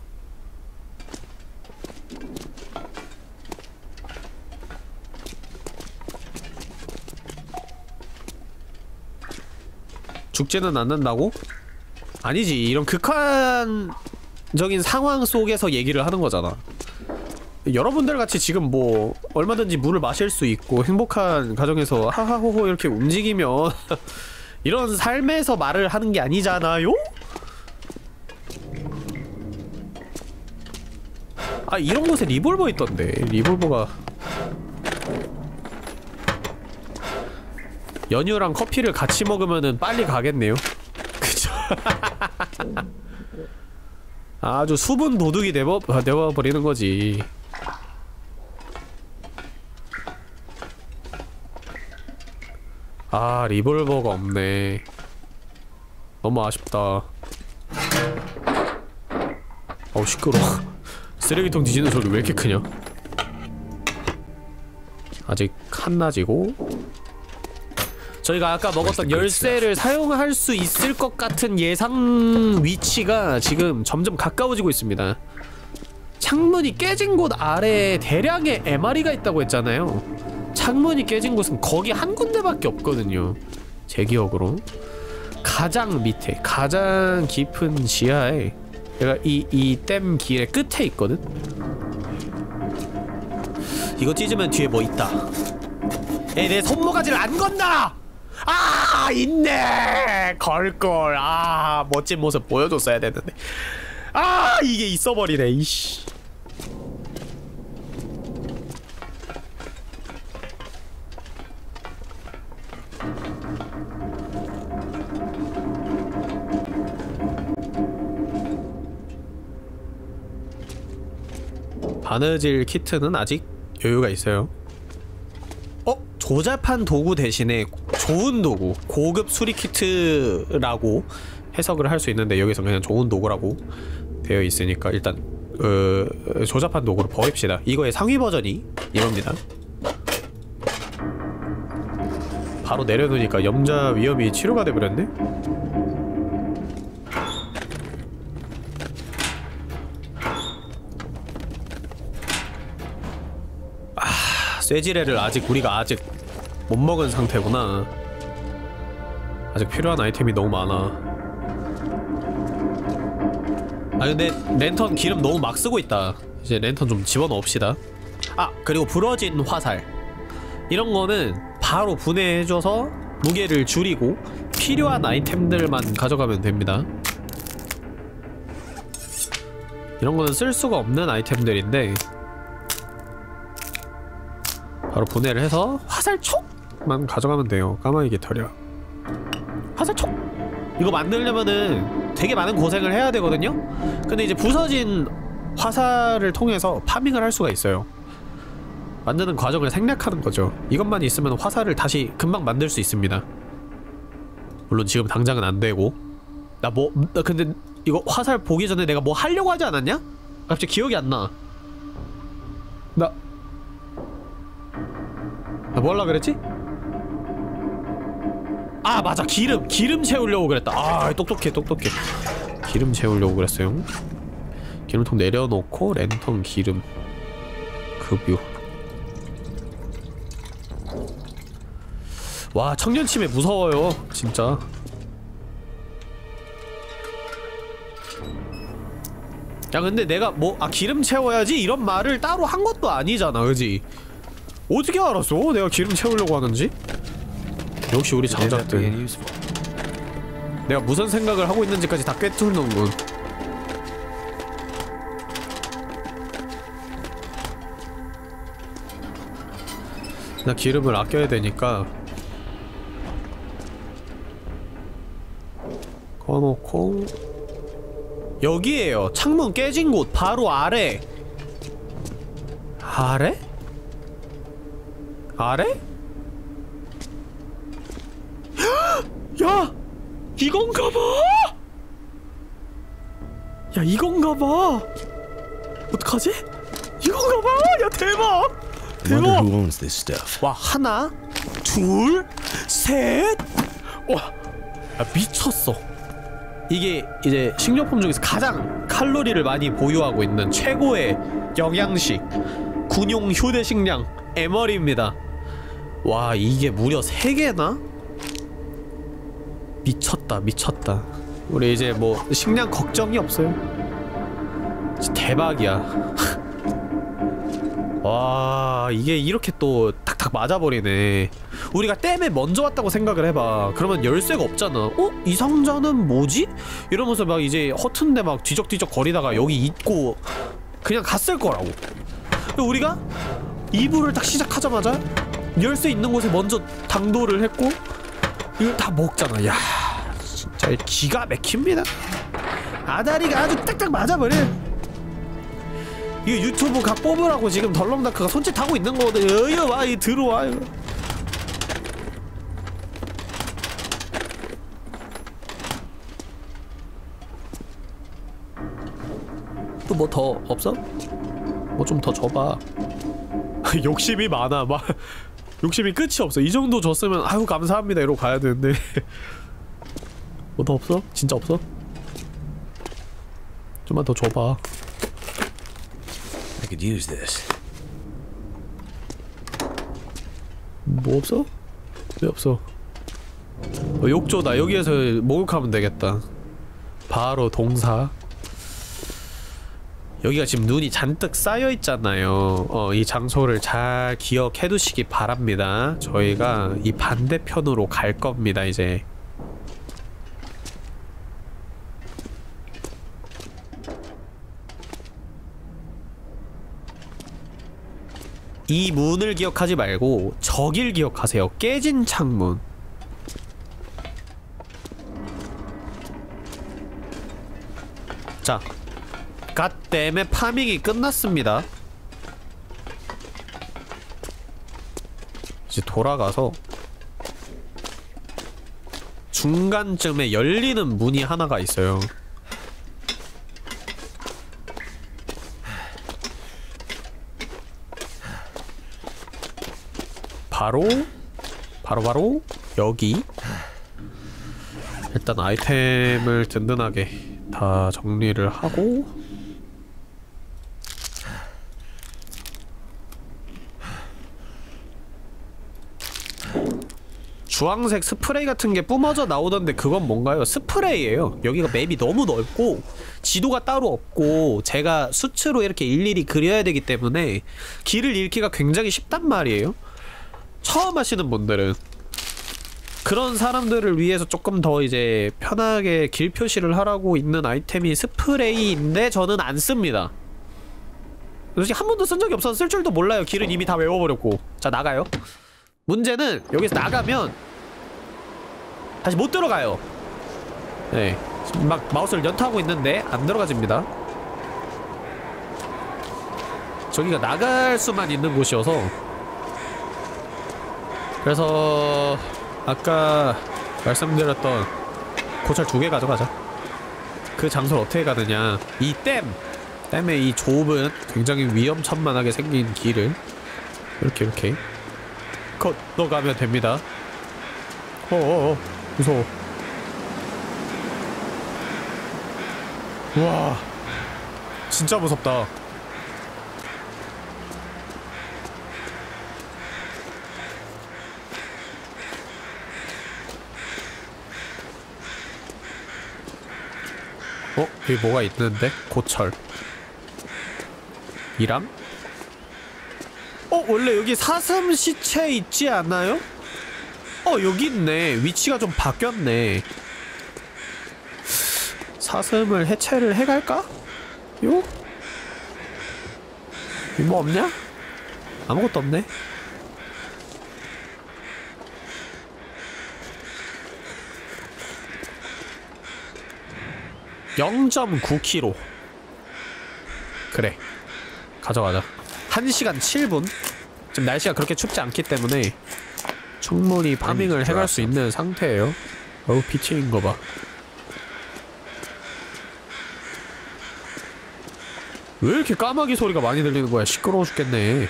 죽지는 않는다고? 아니지. 이런 극한적인 상황 속에서 얘기를 하는 거잖아. 여러분들 같이 지금 뭐 얼마든지 물을 마실 수 있고 행복한 가정에서 하하호호 이렇게 움직이면 이런 삶에서 말을 하는 게 아니잖아요? 아, 이런 곳에 리볼버 있던데. 리볼버가 연유랑 커피를 같이 먹으면은 빨리 가겠네요. 그쵸? 아주 수분 도둑이 되어, 되어버리는 거지. 아, 리볼버가 없네. 너무 아쉽다. 어우, 시끄러워. 쓰레기통 뒤지는 소리 왜 이렇게 크냐? 아직 한낮이고. 저희가 아까 먹었던 열쇠를 사용할 수 있을 것 같은 예상 위치가 지금 점점 가까워지고 있습니다. 창문이 깨진 곳 아래에 대량의 엠알이가 있다고 했잖아요. 창문이 깨진 곳은 거기 한 군데밖에 없거든요. 제 기억으로. 가장 밑에 가장 깊은 지하에 내가 이 이 댐 길의 끝에 있거든. 이거 찢으면 뒤에 뭐 있다. 에이, 내 손모가지를 안 건다. 아, 있네. 걸걸. 아, 멋진 모습 보여줬어야 되는데. 아, 이게 있어버리네. 이씨. 바느질 키트는 아직 여유가 있어요. 어? 조잡한 도구 대신에 좋은 도구, 고급 수리 키트라고 해석을 할 수 있는데 여기서 그냥 좋은 도구라고 되어 있으니까 일단 어, 조잡한 도구로 버립시다. 이거의 상위 버전이 이겁니다. 바로 내려놓으니까 염자 위험이 치료가 돼버렸네? 쇠지뢰를 아직 우리가 아직 못 먹은 상태구나. 아직 필요한 아이템이 너무 많아. 아 근데 랜턴 기름 너무 막 쓰고 있다. 이제 랜턴 좀 집어넣읍시다. 아 그리고 부러진 화살 이런 거는 바로 분해해줘서 무게를 줄이고 필요한 아이템들만 가져가면 됩니다. 이런 거는 쓸 수가 없는 아이템들인데 바로 분해를 해서 화살촉만 가져가면 돼요. 까마귀 깃털이야. 화살촉! 이거 만들려면은 되게 많은 고생을 해야 되거든요? 근데 이제 부서진 화살을 통해서 파밍을 할 수가 있어요. 만드는 과정을 생략하는 거죠. 이것만 있으면 화살을 다시 금방 만들 수 있습니다. 물론 지금 당장은 안 되고. 나 뭐, 나 근데 이거 화살 보기 전에 내가 뭐 하려고 하지 않았냐? 갑자기 기억이 안 나. 나 나 뭐 하려고 그랬지? 아 맞아, 기름! 기름 채우려고 그랬다. 아 똑똑해 똑똑해. 기름 채우려고 그랬어요. 기름통 내려놓고 랜턴 기름 급유. 와 청년침에 무서워요 진짜. 야 근데 내가 뭐 아 기름 채워야지 이런 말을 따로 한 것도 아니잖아 그지? 어떻게 알았어? 내가 기름 채우려고 하는지? 역시 우리 장작들. 내가 무슨 생각을 하고 있는지까지 다 꿰뚫는군. 나 기름을 아껴야 되니까 꺼놓고 여기에요. 창문 깨진 곳 바로 아래. 아래? 아래? 야! 이건가봐! 야 이건가봐! 어떡하지? 이건가봐! 야 대박! Wonder 대박! who owns this stuff. 와 하나 둘 셋! 와! 야 미쳤어. 이게 이제 식료품 중에서 가장 칼로리를 많이 보유하고 있는 최고의 영양식 군용 휴대식량 에머리입니다. 와 이게 무려 세 개나? 미쳤다 미쳤다. 우리 이제 뭐 식량 걱정이 없어요. 진짜 대박이야. 와 이게 이렇게 또 탁탁 맞아버리네. 우리가 댐에 먼저 왔다고 생각을 해봐. 그러면 열쇠가 없잖아. 어? 이 상자는 뭐지? 이러면서 막 이제 허튼데 막 뒤적뒤적 거리다가 여기 있고 그냥 갔을 거라고. 우리가 이부를 딱 시작하자마자 열쇠 있는 곳에 먼저 당도를 했고 이걸 다 먹잖아. 야 진짜 기가 막힙니다. 아다리가 아주 딱딱 맞아버려. 이거 유튜브 각 뽑으라고 지금 덜렁다크가 손짓하고 있는 거거든. 어여 와 이 들어와 이거. 또 뭐 더 없어? 뭐 좀 더 줘봐. 욕심이 많아. 막 욕심이 끝이 없어. 이 정도 줬으면 아유 감사합니다 이러고 가야 되는데. 뭐 더 없어? 진짜 없어? 좀만 더 줘봐. I could use this. 뭐 없어? 왜 없어? 어, 욕조다. 여기에서 목욕하면 되겠다. 바로 동사. 여기가 지금 눈이 잔뜩 쌓여있잖아요. 어, 이 장소를 잘 기억해 두시기 바랍니다. 저희가 이 반대편으로 갈 겁니다, 이제. 이 문을 기억하지 말고 저길 기억하세요. 깨진 창문. 자, 갓댐의 파밍이 끝났습니다. 이제 돌아가서 중간쯤에 열리는 문이 하나가 있어요. 바로 바로 바로 여기. 일단 아이템을 든든하게 다 정리를 하고 주황색 스프레이 같은 게 뿜어져 나오던데 그건 뭔가요? 스프레이예요. 여기가 맵이 너무 넓고 지도가 따로 없고 제가 수치로 이렇게 일일이 그려야 되기 때문에 길을 잃기가 굉장히 쉽단 말이에요. 처음 하시는 분들은 그런 사람들을 위해서 조금 더 이제 편하게 길 표시를 하라고 있는 아이템이 스프레이인데 저는 안 씁니다. 솔직히 한 번도 쓴 적이 없어서 쓸 줄도 몰라요. 길은 이미 다 외워버렸고. 자, 나가요. 문제는 여기서 나가면 다시 못 들어가요. 네, 막 마우스를 연타하고 있는데 안 들어가집니다. 저기가 나갈 수만 있는 곳이어서. 그래서 아까 말씀드렸던 고철 두 개 가져가자. 그 장소를 어떻게 가느냐, 이 댐! 댐의 이 좁은 굉장히 위험천만하게 생긴 길을 이렇게 이렇게 건너가면 됩니다. 어어어, 무서워. 우와, 진짜 무섭다. 어? 여기 뭐가 있는데? 고철 이랑? 어? 원래 여기 사슴 시체 있지 않나요? 어, 여기 있네. 위치가 좀 바뀌었네. 사슴을 해체를 해갈까? 요? 여기 뭐 없냐? 아무것도 없네. 영 점 구 킬로미터. 그래, 가져가자. 한 시간 칠 분. 지금 날씨가 그렇게 춥지 않기 때문에 충분히 파밍을 해갈 수 있는 상태예요. 어우, 피치인 거 봐. 왜 이렇게 까마귀 소리가 많이 들리는 거야? 시끄러워 죽겠네.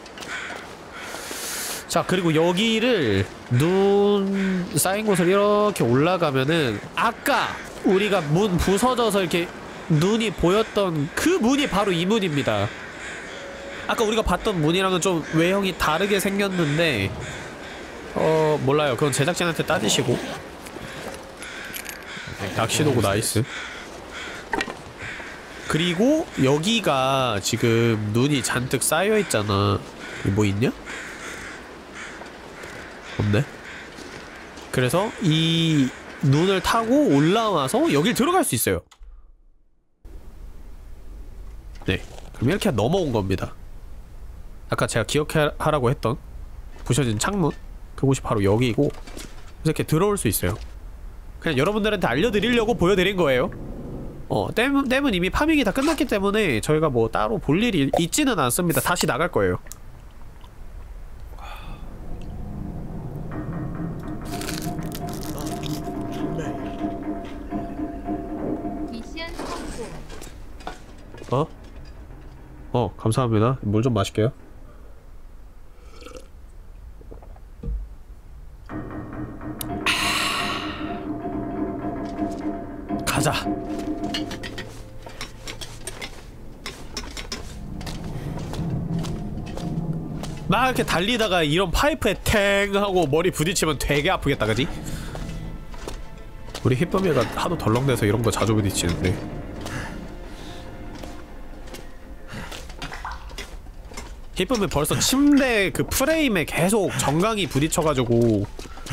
자, 그리고 여기를 눈 쌓인 곳을 이렇게 올라가면은 아까 우리가 문 부서져서 이렇게 눈이 보였던 그 문이 바로 이 문입니다. 아까 우리가 봤던 문이랑은 좀 외형이 다르게 생겼는데 어... 몰라요. 그건 제작진한테 따지시고. 낚시도구 나이스. 그리고 여기가 지금 눈이 잔뜩 쌓여있잖아. 뭐 있냐? 없네. 그래서 이 눈을 타고 올라와서 여길 들어갈 수 있어요. 네, 그럼 이렇게 넘어온 겁니다. 아까 제가 기억하라고 했던 부셔진 창문, 그곳이 바로 여기고 이렇게 들어올 수 있어요. 그냥 여러분들한테 알려드리려고 보여드린 거예요. 어, 댐, 댐은 이미 파밍이 다 끝났기 때문에 저희가 뭐 따로 볼 일이 있지는 않습니다. 다시 나갈 거예요. 어? 어, 감사합니다. 물 좀 마실게요. 가자. 막 이렇게 달리다가 이런 파이프에 탱 하고 머리 부딪히면 되게 아프겠다, 그지? 우리 히쁨이가 하도 덜렁대서 이런 거 자주 부딪히는데. 히쁨이 벌써 침대 그 프레임에 계속 정강이 부딪혀가지고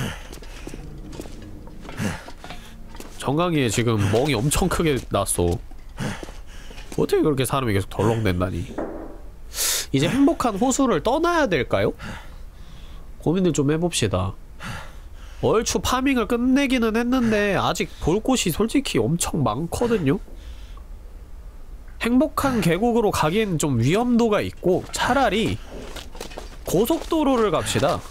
정강이에 지금 멍이 엄청 크게 났어. 어떻게 그렇게 사람이 계속 덜렁댄다니. 이제 행복한 호수를 떠나야 될까요? 고민을 좀 해봅시다. 얼추 파밍을 끝내기는 했는데 아직 볼 곳이 솔직히 엄청 많거든요? 행복한 계곡으로 가기엔 좀 위험도가 있고 차라리 고속도로를 갑시다.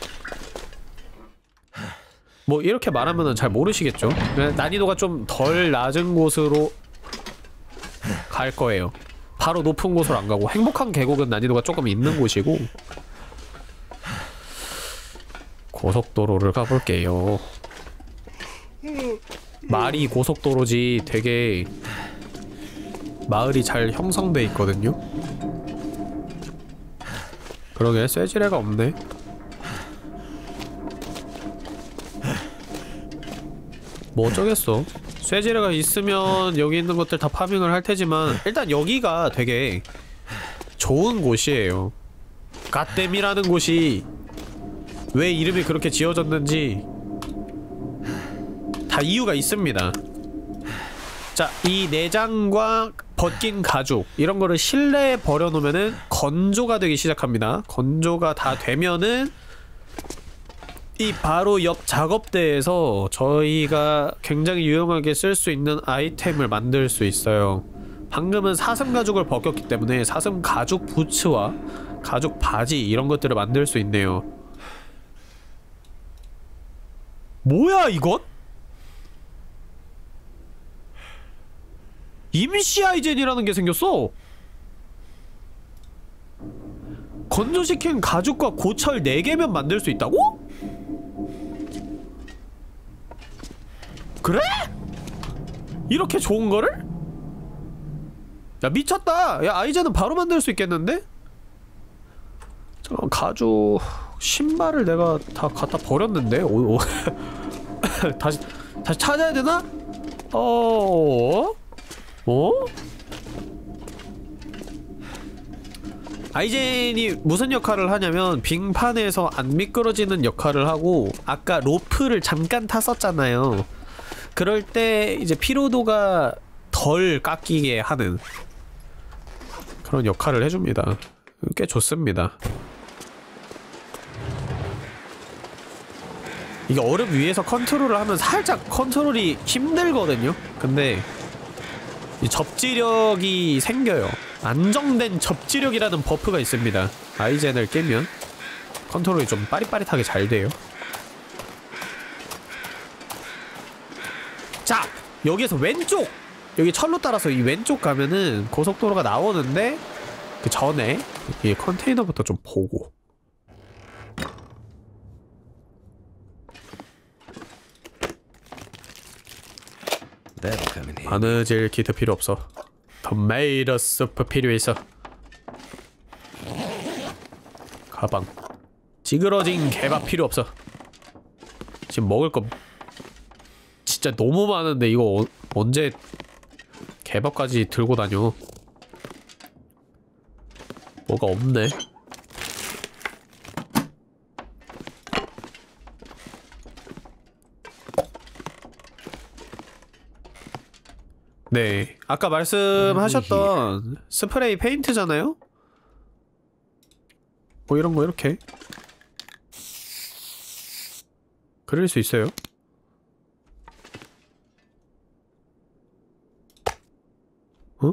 뭐 이렇게 말하면은 잘 모르시겠죠? 난이도가 좀 덜 낮은 곳으로 갈 거예요. 바로 높은 곳으로 안 가고. 행복한 계곡은 난이도가 조금 있는 곳이고 고속도로를 가볼게요. 말이 고속도로지 되게 마을이 잘 형성돼 있거든요? 그러게 쇠지뢰가 없네. 뭐 어쩌겠어. 쇠지뢰가 있으면 여기 있는 것들 다 파밍을 할 테지만 일단 여기가 되게 좋은 곳이에요. 갓댐이라는 곳이 왜 이름이 그렇게 지어졌는지 다 이유가 있습니다. 자, 이 내장과 벗긴 가죽 이런 거를 실내에 버려놓으면은 건조가 되기 시작합니다. 건조가 다 되면은 이 바로 옆 작업대에서 저희가 굉장히 유용하게 쓸 수 있는 아이템을 만들 수 있어요. 방금은 사슴 가죽을 벗겼기 때문에 사슴 가죽 부츠와 가죽 바지 이런 것들을 만들 수 있네요. 뭐야 이건? 임시 아이젠이라는 게 생겼어! 건조시킨 가죽과 고철 네 개면 만들 수 있다고? 그래? 이렇게 좋은 거를? 야 미쳤다! 야 아이젠은 바로 만들 수 있겠는데? 잠깐만 가죽... 신발을 내가 다 갖다 버렸는데? 오, 오. 다시... 다시 찾아야 되나? 어... 어? 아이젠이 무슨 역할을 하냐면 빙판에서 안 미끄러지는 역할을 하고 아까 로프를 잠깐 탔었잖아요. 그럴 때 이제 피로도가 덜 깎이게 하는 그런 역할을 해줍니다. 꽤 좋습니다. 이게 얼음 위에서 컨트롤을 하면 살짝 컨트롤이 힘들거든요? 근데 이 접지력이 생겨요. 안정된 접지력이라는 버프가 있습니다. 아이젠을 깨면 컨트롤이 좀 빠릿빠릿하게 잘 돼요. 자! 여기에서 왼쪽! 여기 철로 따라서 이 왼쪽 가면은 고속도로가 나오는데 그 전에 이 컨테이너부터 좀 보고 바느질 키트 필요 없어. 토마토 수프 필요해서. 가방. 찌그러진 개밥 필요 없어. 지금 먹을 거 진짜 너무 많은데 이거 어, 언제 개밥까지 들고 다녀. 뭐가 없네. 네, 아까 말씀하셨던 스프레이 페인트잖아요? 뭐 이런 거 이렇게 그릴 수 있어요. 어?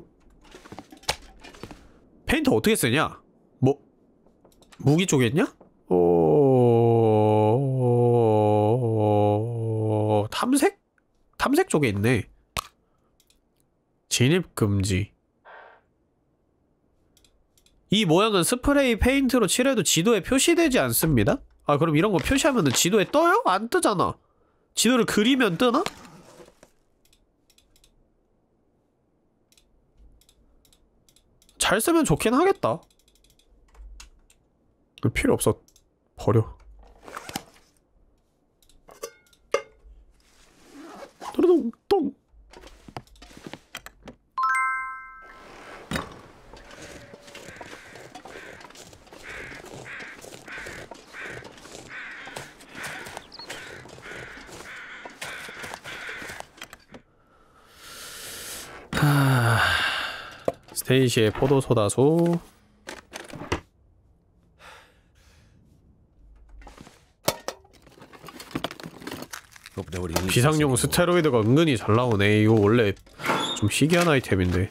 페인트 어떻게 쓰냐? 뭐 무기 쪽에 있냐? 어... 탐색? 탐색 쪽에 있네. 진입 금지. 이 모양은 스프레이 페인트로 칠해도 지도에 표시되지 않습니다? 아 그럼 이런 거 표시하면은 지도에 떠요? 안 뜨잖아. 지도를 그리면 뜨나? 잘 쓰면 좋긴 하겠다. 필요 없어. 버려. 스테이시의 포도소다소. Hope nobody needs this 비상용 anymore. 스테로이드가 은근히 잘 나오네. 이거 원래 좀 희귀한 아이템인데.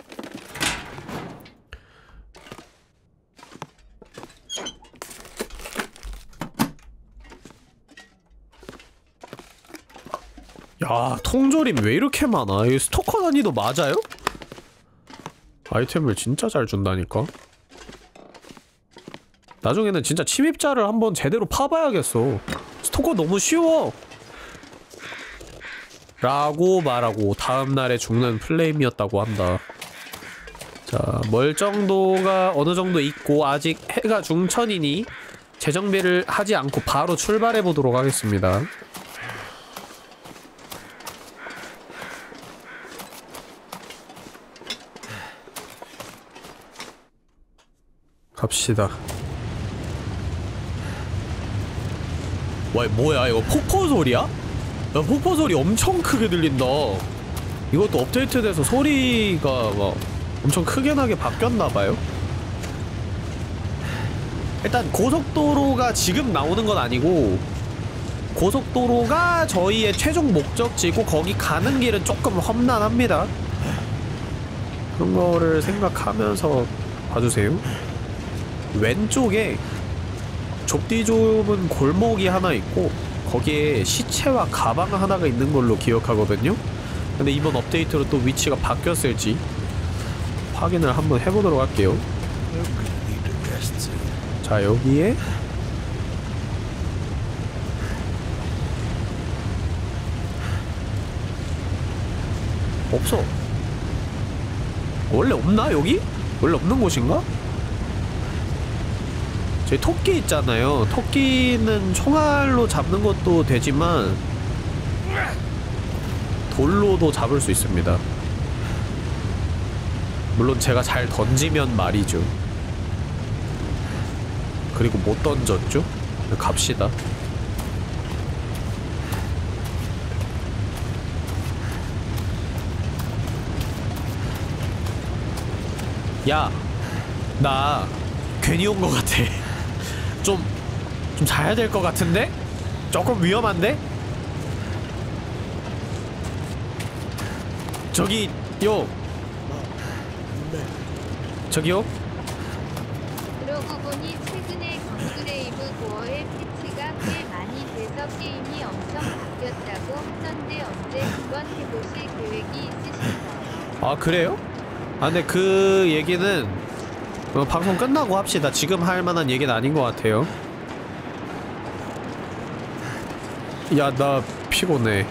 야, 통조림 왜 이렇게 많아? 이 스토커 단위도 맞아요? 아이템을 진짜 잘 준다니까. 나중에는 진짜 침입자를 한번 제대로 파봐야겠어. 스토커 너무 쉬워 라고 말하고 다음날에 죽는 플레임이었다고 한다. 자, 멀정도가 어느정도 있고 아직 해가 중천이니 재정비를 하지 않고 바로 출발해보도록 하겠습니다. 갑시다. 와, 뭐야 이거 폭포 소리야? 야, 폭포 소리 엄청 크게 들린다. 이것도 업데이트돼서 소리가 막 엄청 크게 나게 바뀌었나봐요. 일단 고속도로가 지금 나오는 건 아니고 고속도로가 저희의 최종 목적지고 거기 가는 길은 조금 험난합니다. 그런 거를 생각하면서 봐주세요. 왼쪽에 좁디 좁은 골목이 하나 있고 거기에 시체와 가방 하나가 있는 걸로 기억하거든요. 근데 이번 업데이트로 또 위치가 바뀌었을지 확인을 한번 해보도록 할게요. 자, 여기에 없어. 원래 없나 여기? 원래 없는 곳인가? 저희 토끼 있잖아요. 토끼는 총알로 잡는 것도 되지만 돌로도 잡을 수 있습니다. 물론 제가 잘 던지면 말이죠. 그리고 못 던졌죠? 갑시다. 야, 나 괜히 온 것 같아. 좀, 좀 자야 될 것 같은데? 조금 위험한데? 저기, 요. 저기요? 그러고 보니 최근에 건그레이브 고어의 패치가 꽤 많이 돼서 게임이 엄청 바뀌었다고 하던데 언제 한번 해보실 계획이 있으신가요? 아, 그래요? 아, 근데 그 얘기는 어, 방송 끝나고 합시다. 지금 할 만한 얘기는 아닌 것 같아요. 야, 나 피곤해.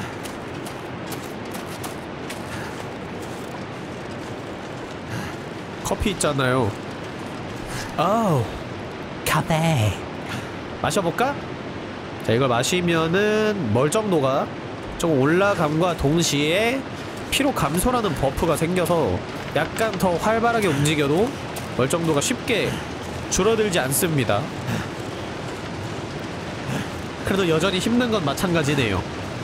커피 있잖아요. 오, 카페. 마셔볼까? 자, 이걸 마시면은 멀정도가 좀 올라감과 동시에 피로 감소라는 버프가 생겨서 약간 더 활발하게 움직여도 멀정도가 쉽게 줄어들지 않습니다. 그래도 여전히 힘든 건 마찬가지네요.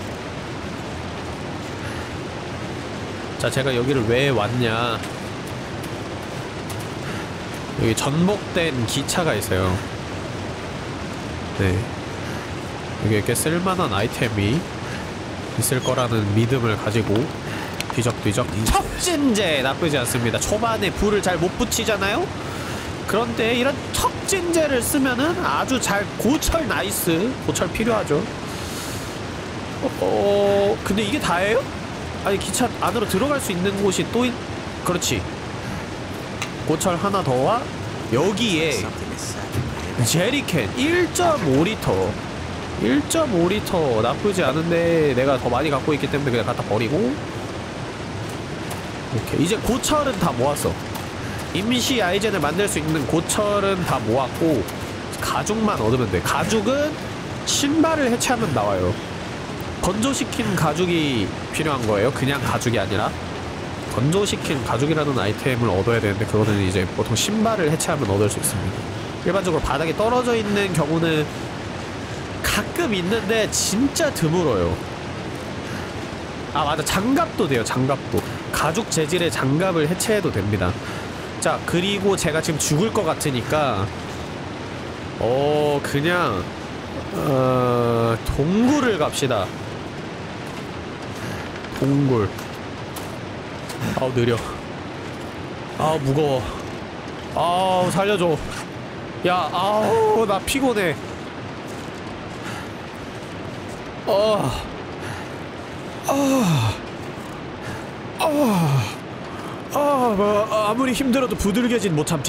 자, 제가 여기를 왜 왔냐. 여기 전복된 기차가 있어요. 네, 여기 이렇게 쓸만한 아이템이 있을 거라는 믿음을 가지고 뒤적뒤적. 척진제 나쁘지 않습니다. 초반에 불을 잘 못 붙이잖아요? 그런데 이런 척진제를 쓰면은 아주 잘 고철. 나이스. 고철 필요하죠. 어, 어... 근데 이게 다예요? 아니, 기차 안으로 들어갈 수 있는 곳이 또 있... 그렇지. 고철 하나 더와 여기에 제리캔 일 점 오 리터 일 점 오 리터 나쁘지 않은데 내가 더 많이 갖고 있기 때문에 그냥 갖다 버리고. 오케이, 이제 고철은 다 모았어. 임시 아이젠을 만들 수 있는 고철은 다 모았고 가죽만 얻으면 돼. 가죽은 신발을 해체하면 나와요. 건조시킨 가죽이 필요한 거예요. 그냥 가죽이 아니라 건조시킨 가죽이라는 아이템을 얻어야 되는데 그거는 이제 보통 신발을 해체하면 얻을 수 있습니다. 일반적으로 바닥에 떨어져 있는 경우는 가끔 있는데 진짜 드물어요. 아, 맞아. 장갑도 돼요. 장갑도 가죽 재질의 장갑을 해체해도 됩니다. 자, 그리고 제가 지금 죽을 것 같으니까 어 그냥 어 동굴을 갑시다. 동굴. 아우 느려. 아우 무거워. 아우 살려줘. 야 아우 나 피곤해. 어. 아. 아. 아, 뭐, 아무리 힘들어도 부들겨진 못 참지.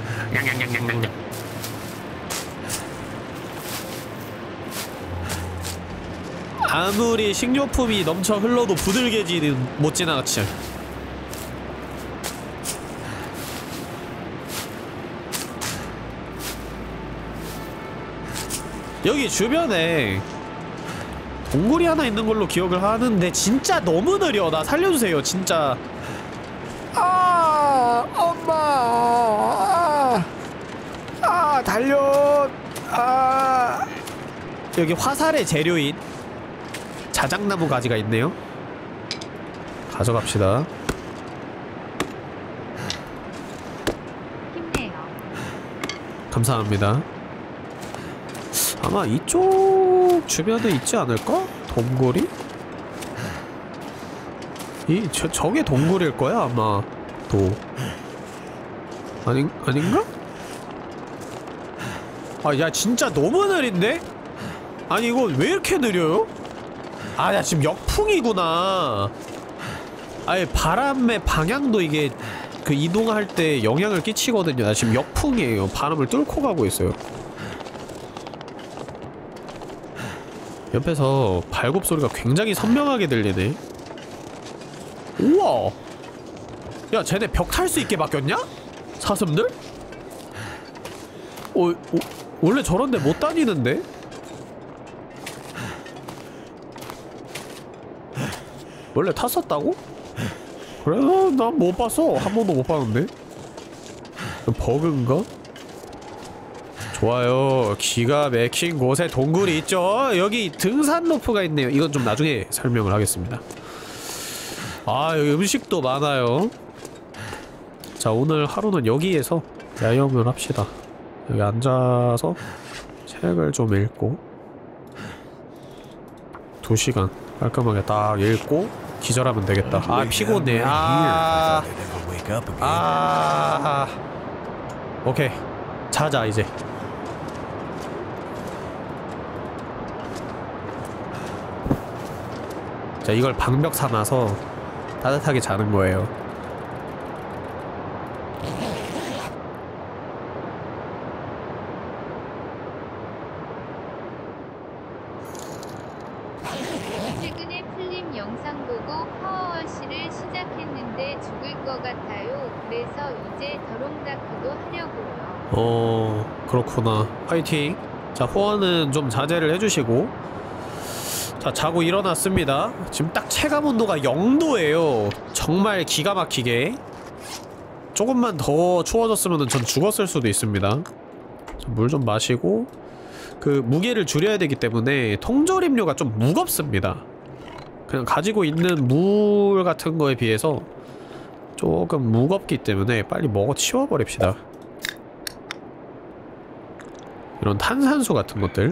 아무리 식료품이 넘쳐 흘러도 부들겨지는 못 지나가지. 여기 주변에 동굴이 하나 있는 걸로 기억을 하는데 진짜 너무 느려. 나 살려주세요 진짜. 아 엄마 아, 아 달려. 아 여기 화살의 재료인 자작나무 가지가 있네요. 가져갑시다. 힘내요. 감사합니다. 아마 이쪽 주변에 있지 않을까? 동굴이? 이, 저, 저게 동굴일 거야, 아마. 또. 아닌, 아닌가? 아, 야, 진짜 너무 느린데? 아니, 이거 왜 이렇게 느려요? 아, 야, 지금 역풍이구나. 아예 바람의 방향도 이게 그 이동할 때 영향을 끼치거든요. 나 지금 역풍이에요. 바람을 뚫고 가고 있어요. 옆에서 발굽 소리가 굉장히 선명하게 들리네. 우와! 야, 쟤네 벽 탈 수 있게 바뀌었냐? 사슴들? 어, 어, 원래 저런데 못 다니는데? 원래 탔었다고? 그래? 난 못 봤어. 한 번도 못 봤는데? 버그인가? 좋아요. 기가 막힌 곳에 동굴이 있죠. 여기 등산 로프가 있네요. 이건 좀 나중에 설명을 하겠습니다. 아, 여기 음식도 많아요. 자, 오늘 하루는 여기에서 야영을 합시다. 여기 앉아서 책을 좀 읽고 두 시간 깔끔하게 딱 읽고 기절하면 되겠다. 아, 피곤해. 아, 아, 오케이. 자자, 이제. 자, 이걸 방벽 삼아서 따뜻하게 자는 거예요. 최근에 플림 영상 보고 파워워시를 시작했는데 죽을 것 같아요. 그래서 이제 더롱다크도 하려고요. 어, 그렇구나. 파이팅. 자, 후원은 좀 자제를 해주시고. 자, 자고 일어났습니다. 지금 딱 체감온도가 영 도예요. 정말 기가 막히게. 조금만 더 추워졌으면 전 죽었을 수도 있습니다. 물 좀 마시고. 그 무게를 줄여야 되기 때문에 통조림료가 좀 무겁습니다. 그냥 가지고 있는 물 같은 거에 비해서 조금 무겁기 때문에 빨리 먹어 치워버립시다. 이런 탄산수 같은 것들.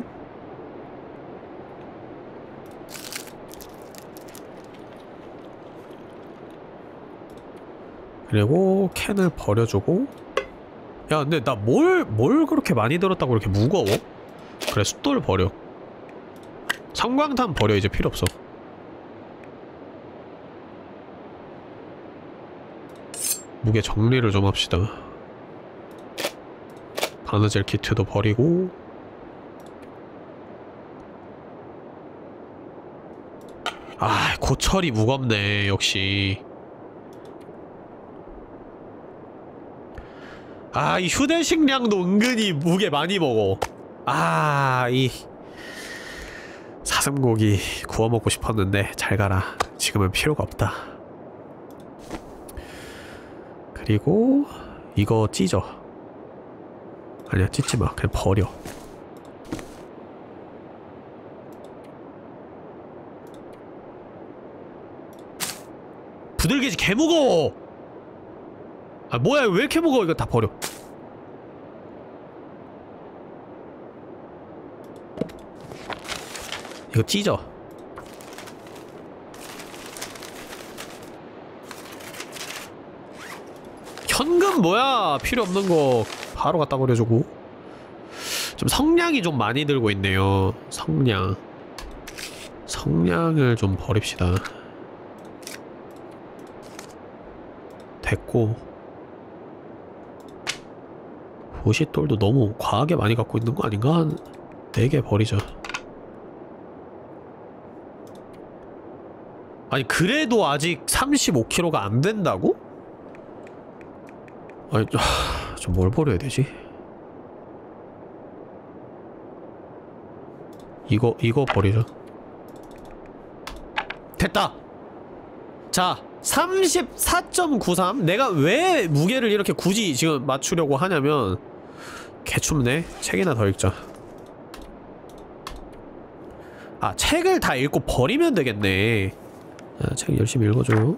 그리고 캔을 버려주고. 야, 근데 나 뭘, 뭘 그렇게 많이 들었다고 그렇게 무거워? 그래, 숫돌 버려. 삼광탄 버려. 이제 필요 없어. 무게 정리를 좀 합시다. 바느질 키트도 버리고. 아, 고철이 무겁네. 역시. 아, 이 휴대식량도 은근히 무게 많이 먹어. 아, 이 사슴고기 구워 먹고 싶었는데 잘 가라. 지금은 필요가 없다. 그리고 이거 찢어. 아니야, 찢지 마. 그냥 버려. 부들개지 개 무거워. 아 뭐야 왜 이렇게 무거워. 이거 다 버려. 이거 찢어. 현금 뭐야. 필요 없는 거 바로 갖다 버려주고. 좀 성냥이 좀 많이 들고 있네요. 성냥 성냥을 좀 버립시다. 됐고 보시돌도 너무 과하게 많이 갖고 있는 거 아닌가? 한 네 개 버리자. 아니 그래도 아직 삼십오 킬로그램가 안 된다고? 아니 좀 뭘 버려야 되지? 이거 이거 버리자. 됐다. 자 삼십사 점 구삼. 내가 왜 무게를 이렇게 굳이 지금 맞추려고 하냐면 개춥네. 책이나 더 읽자. 아 책을 다 읽고 버리면 되겠네. 아, 책 열심히 읽어줘.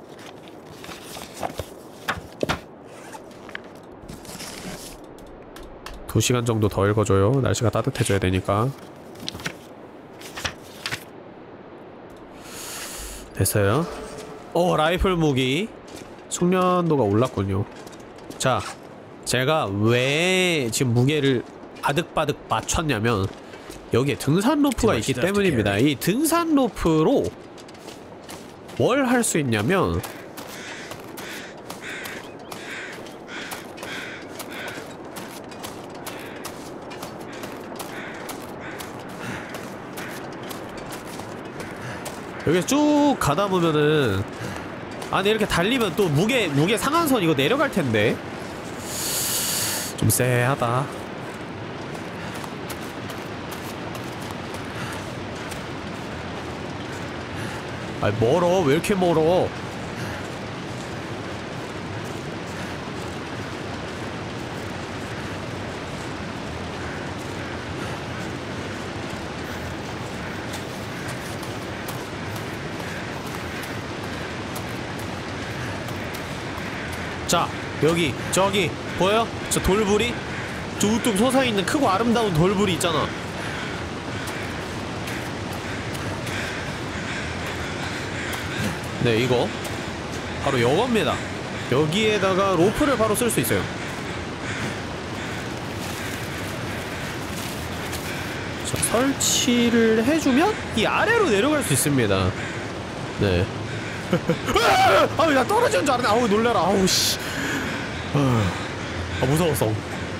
두 시간 정도 더 읽어줘요. 날씨가 따뜻해져야 되니까. 됐어요. 오 라이플 무기 숙련도가 올랐군요. 자 제가 왜 지금 무게를 바득바득 맞췄냐면 여기에 등산 로프가 있기 때문입니다. 이 등산 로프로 뭘 할 수 있냐면 여기 쭉 가다 보면은 아니 이렇게 달리면 또 무게 무게 상한선 이거 내려갈 텐데 좀 쎄하다. 아이 멀어. 왜 이렇게 멀어. 자 여기 저기 보여? 저 돌부리? 뚝뚝 솟아있는 크고 아름다운 돌부리 있잖아. 네 이거 바로 요겁니다. 여기에다가 로프를 바로 쓸 수 있어요. 자 설치를 해주면 이 아래로 내려갈 수 있습니다. 네 아우 나 떨어지는 줄 알았네. 아우 놀래라. 아우 씨. 아 무서웠어.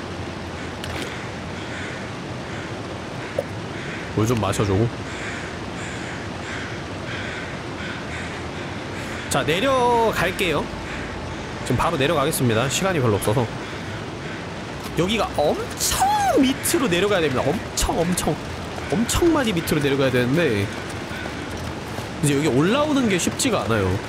물 좀 마셔주고. 자 내려갈게요. 지금 바로 내려가겠습니다. 시간이 별로 없어서. 여기가 엄청 밑으로 내려가야 됩니다. 엄청 엄청 엄청 많이 밑으로 내려가야 되는데 이제 여기 올라오는 게 쉽지가 않아요.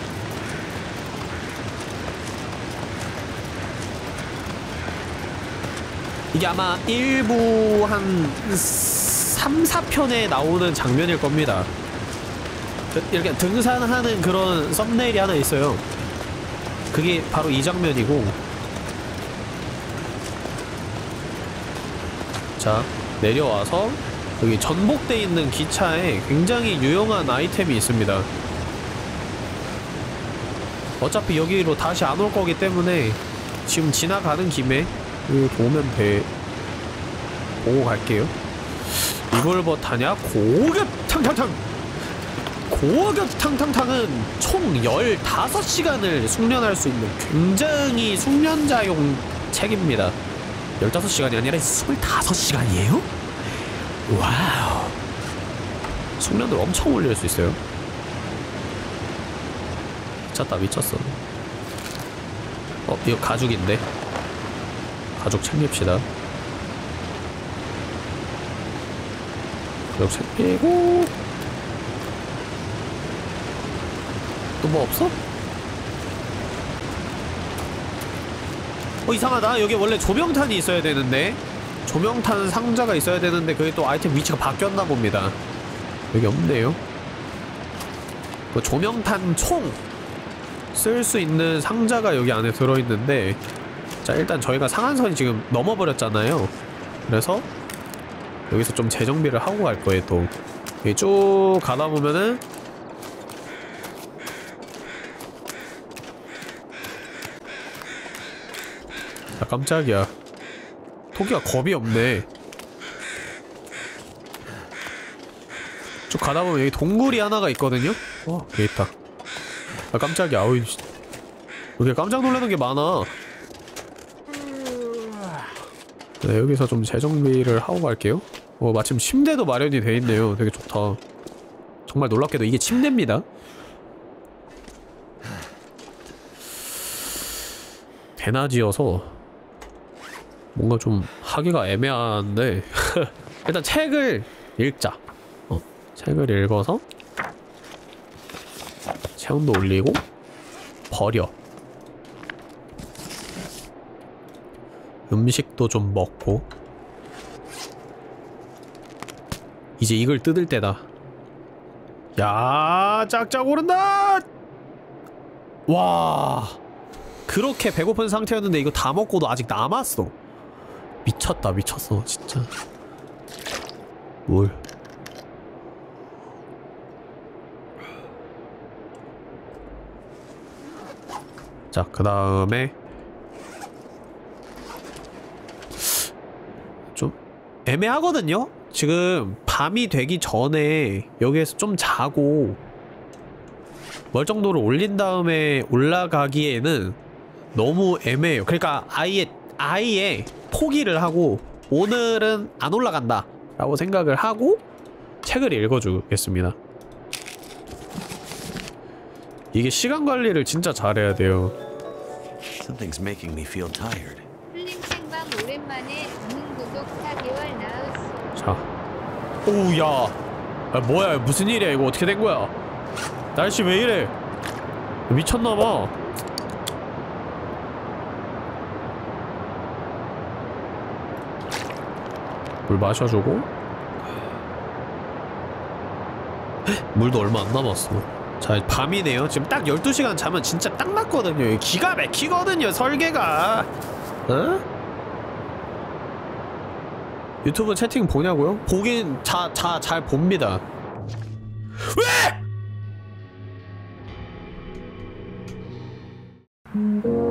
이게 아마 일부 한 삼, 사 편에 나오는 장면일 겁니다. 이렇게 등산하는 그런 썸네일이 하나 있어요. 그게 바로 이 장면이고. 자 내려와서 여기 전복돼 있는 기차에 굉장히 유용한 아이템이 있습니다. 어차피 여기로 다시 안 올 거기 때문에 지금 지나가는 김에 여기 보면 돼. 보고 갈게요. 이걸 뭐 타냐? 고급 탕탕탕! 고급 탕탕탕은 총 열다섯 시간을 숙련할 수 있는 굉장히 숙련자용 책입니다. 열다섯 시간이 아니라 스물다섯 시간이에요? 와우. 숙련도를 엄청 올릴 수 있어요. 미쳤다 미쳤어. 어 이거 가죽인데 가죽 챙깁시다. 가죽 챙기고 또 뭐 없어? 어 이상하다. 여기 원래 조명탄이 있어야 되는데 조명탄 상자가 있어야 되는데 그게 또 아이템 위치가 바뀌었나 봅니다. 여기 없네요. 그 조명탄 총 쓸 수 있는 상자가 여기 안에 들어있는데 자, 일단 저희가 상한선이 지금 넘어버렸잖아요. 그래서 여기서 좀 재정비를 하고 갈 거예요. 또 여기 쭉 가다 보면은 아, 깜짝이야. 토끼가 겁이 없네. 쭉 가다 보면 여기 동굴이 하나가 있거든요? 어, 여기 있다. 아, 깜짝이야. 어이, 이렇게 깜짝 놀라는 게 많아. 네, 여기서 좀 재정비를 하고 갈게요. 어, 마침 침대도 마련이 돼 있네요. 되게 좋다. 정말 놀랍게도 이게 침대입니다. 대낮이어서 뭔가 좀 하기가 애매한데 일단 책을 읽자. 어, 책을 읽어서 체온도 올리고 버려. 음식도 좀 먹고. 이제 이걸 뜯을 때다. 야, 짝짝 오른다. 와, 그렇게 배고픈 상태였는데 이거 다 먹고도 아직 남았어. 미쳤다, 미쳤어 진짜. 뭘. 자, 그 다음에 좀 애매하거든요? 지금 밤이 되기 전에 여기에서 좀 자고 멀정도를 올린 다음에 올라가기에는 너무 애매해요. 그러니까 아예 아예 포기를 하고 오늘은 안 올라간다 라고 생각을 하고 책을 읽어주겠습니다. 이게 시간 관리를 진짜 잘해야 돼요. Something's making me feel tired. 플림 생방 오랜만에 듣는 구독 사 개월 나우스. 자, 오우, 야, 아, 뭐야, 무슨 일이야, 이거 어떻게 된 거야? 날씨 왜 이래? 미쳤나봐. 물 마셔주고. 헉, 물도 얼마 안 남았어. 자, 밤이네요. 지금 딱 열두 시간 자면 진짜 딱 맞거든요. 기가 막히거든요, 설계가. 어? 유튜브 채팅 보냐고요? 보긴 자, 자, 잘 봅니다. 왜?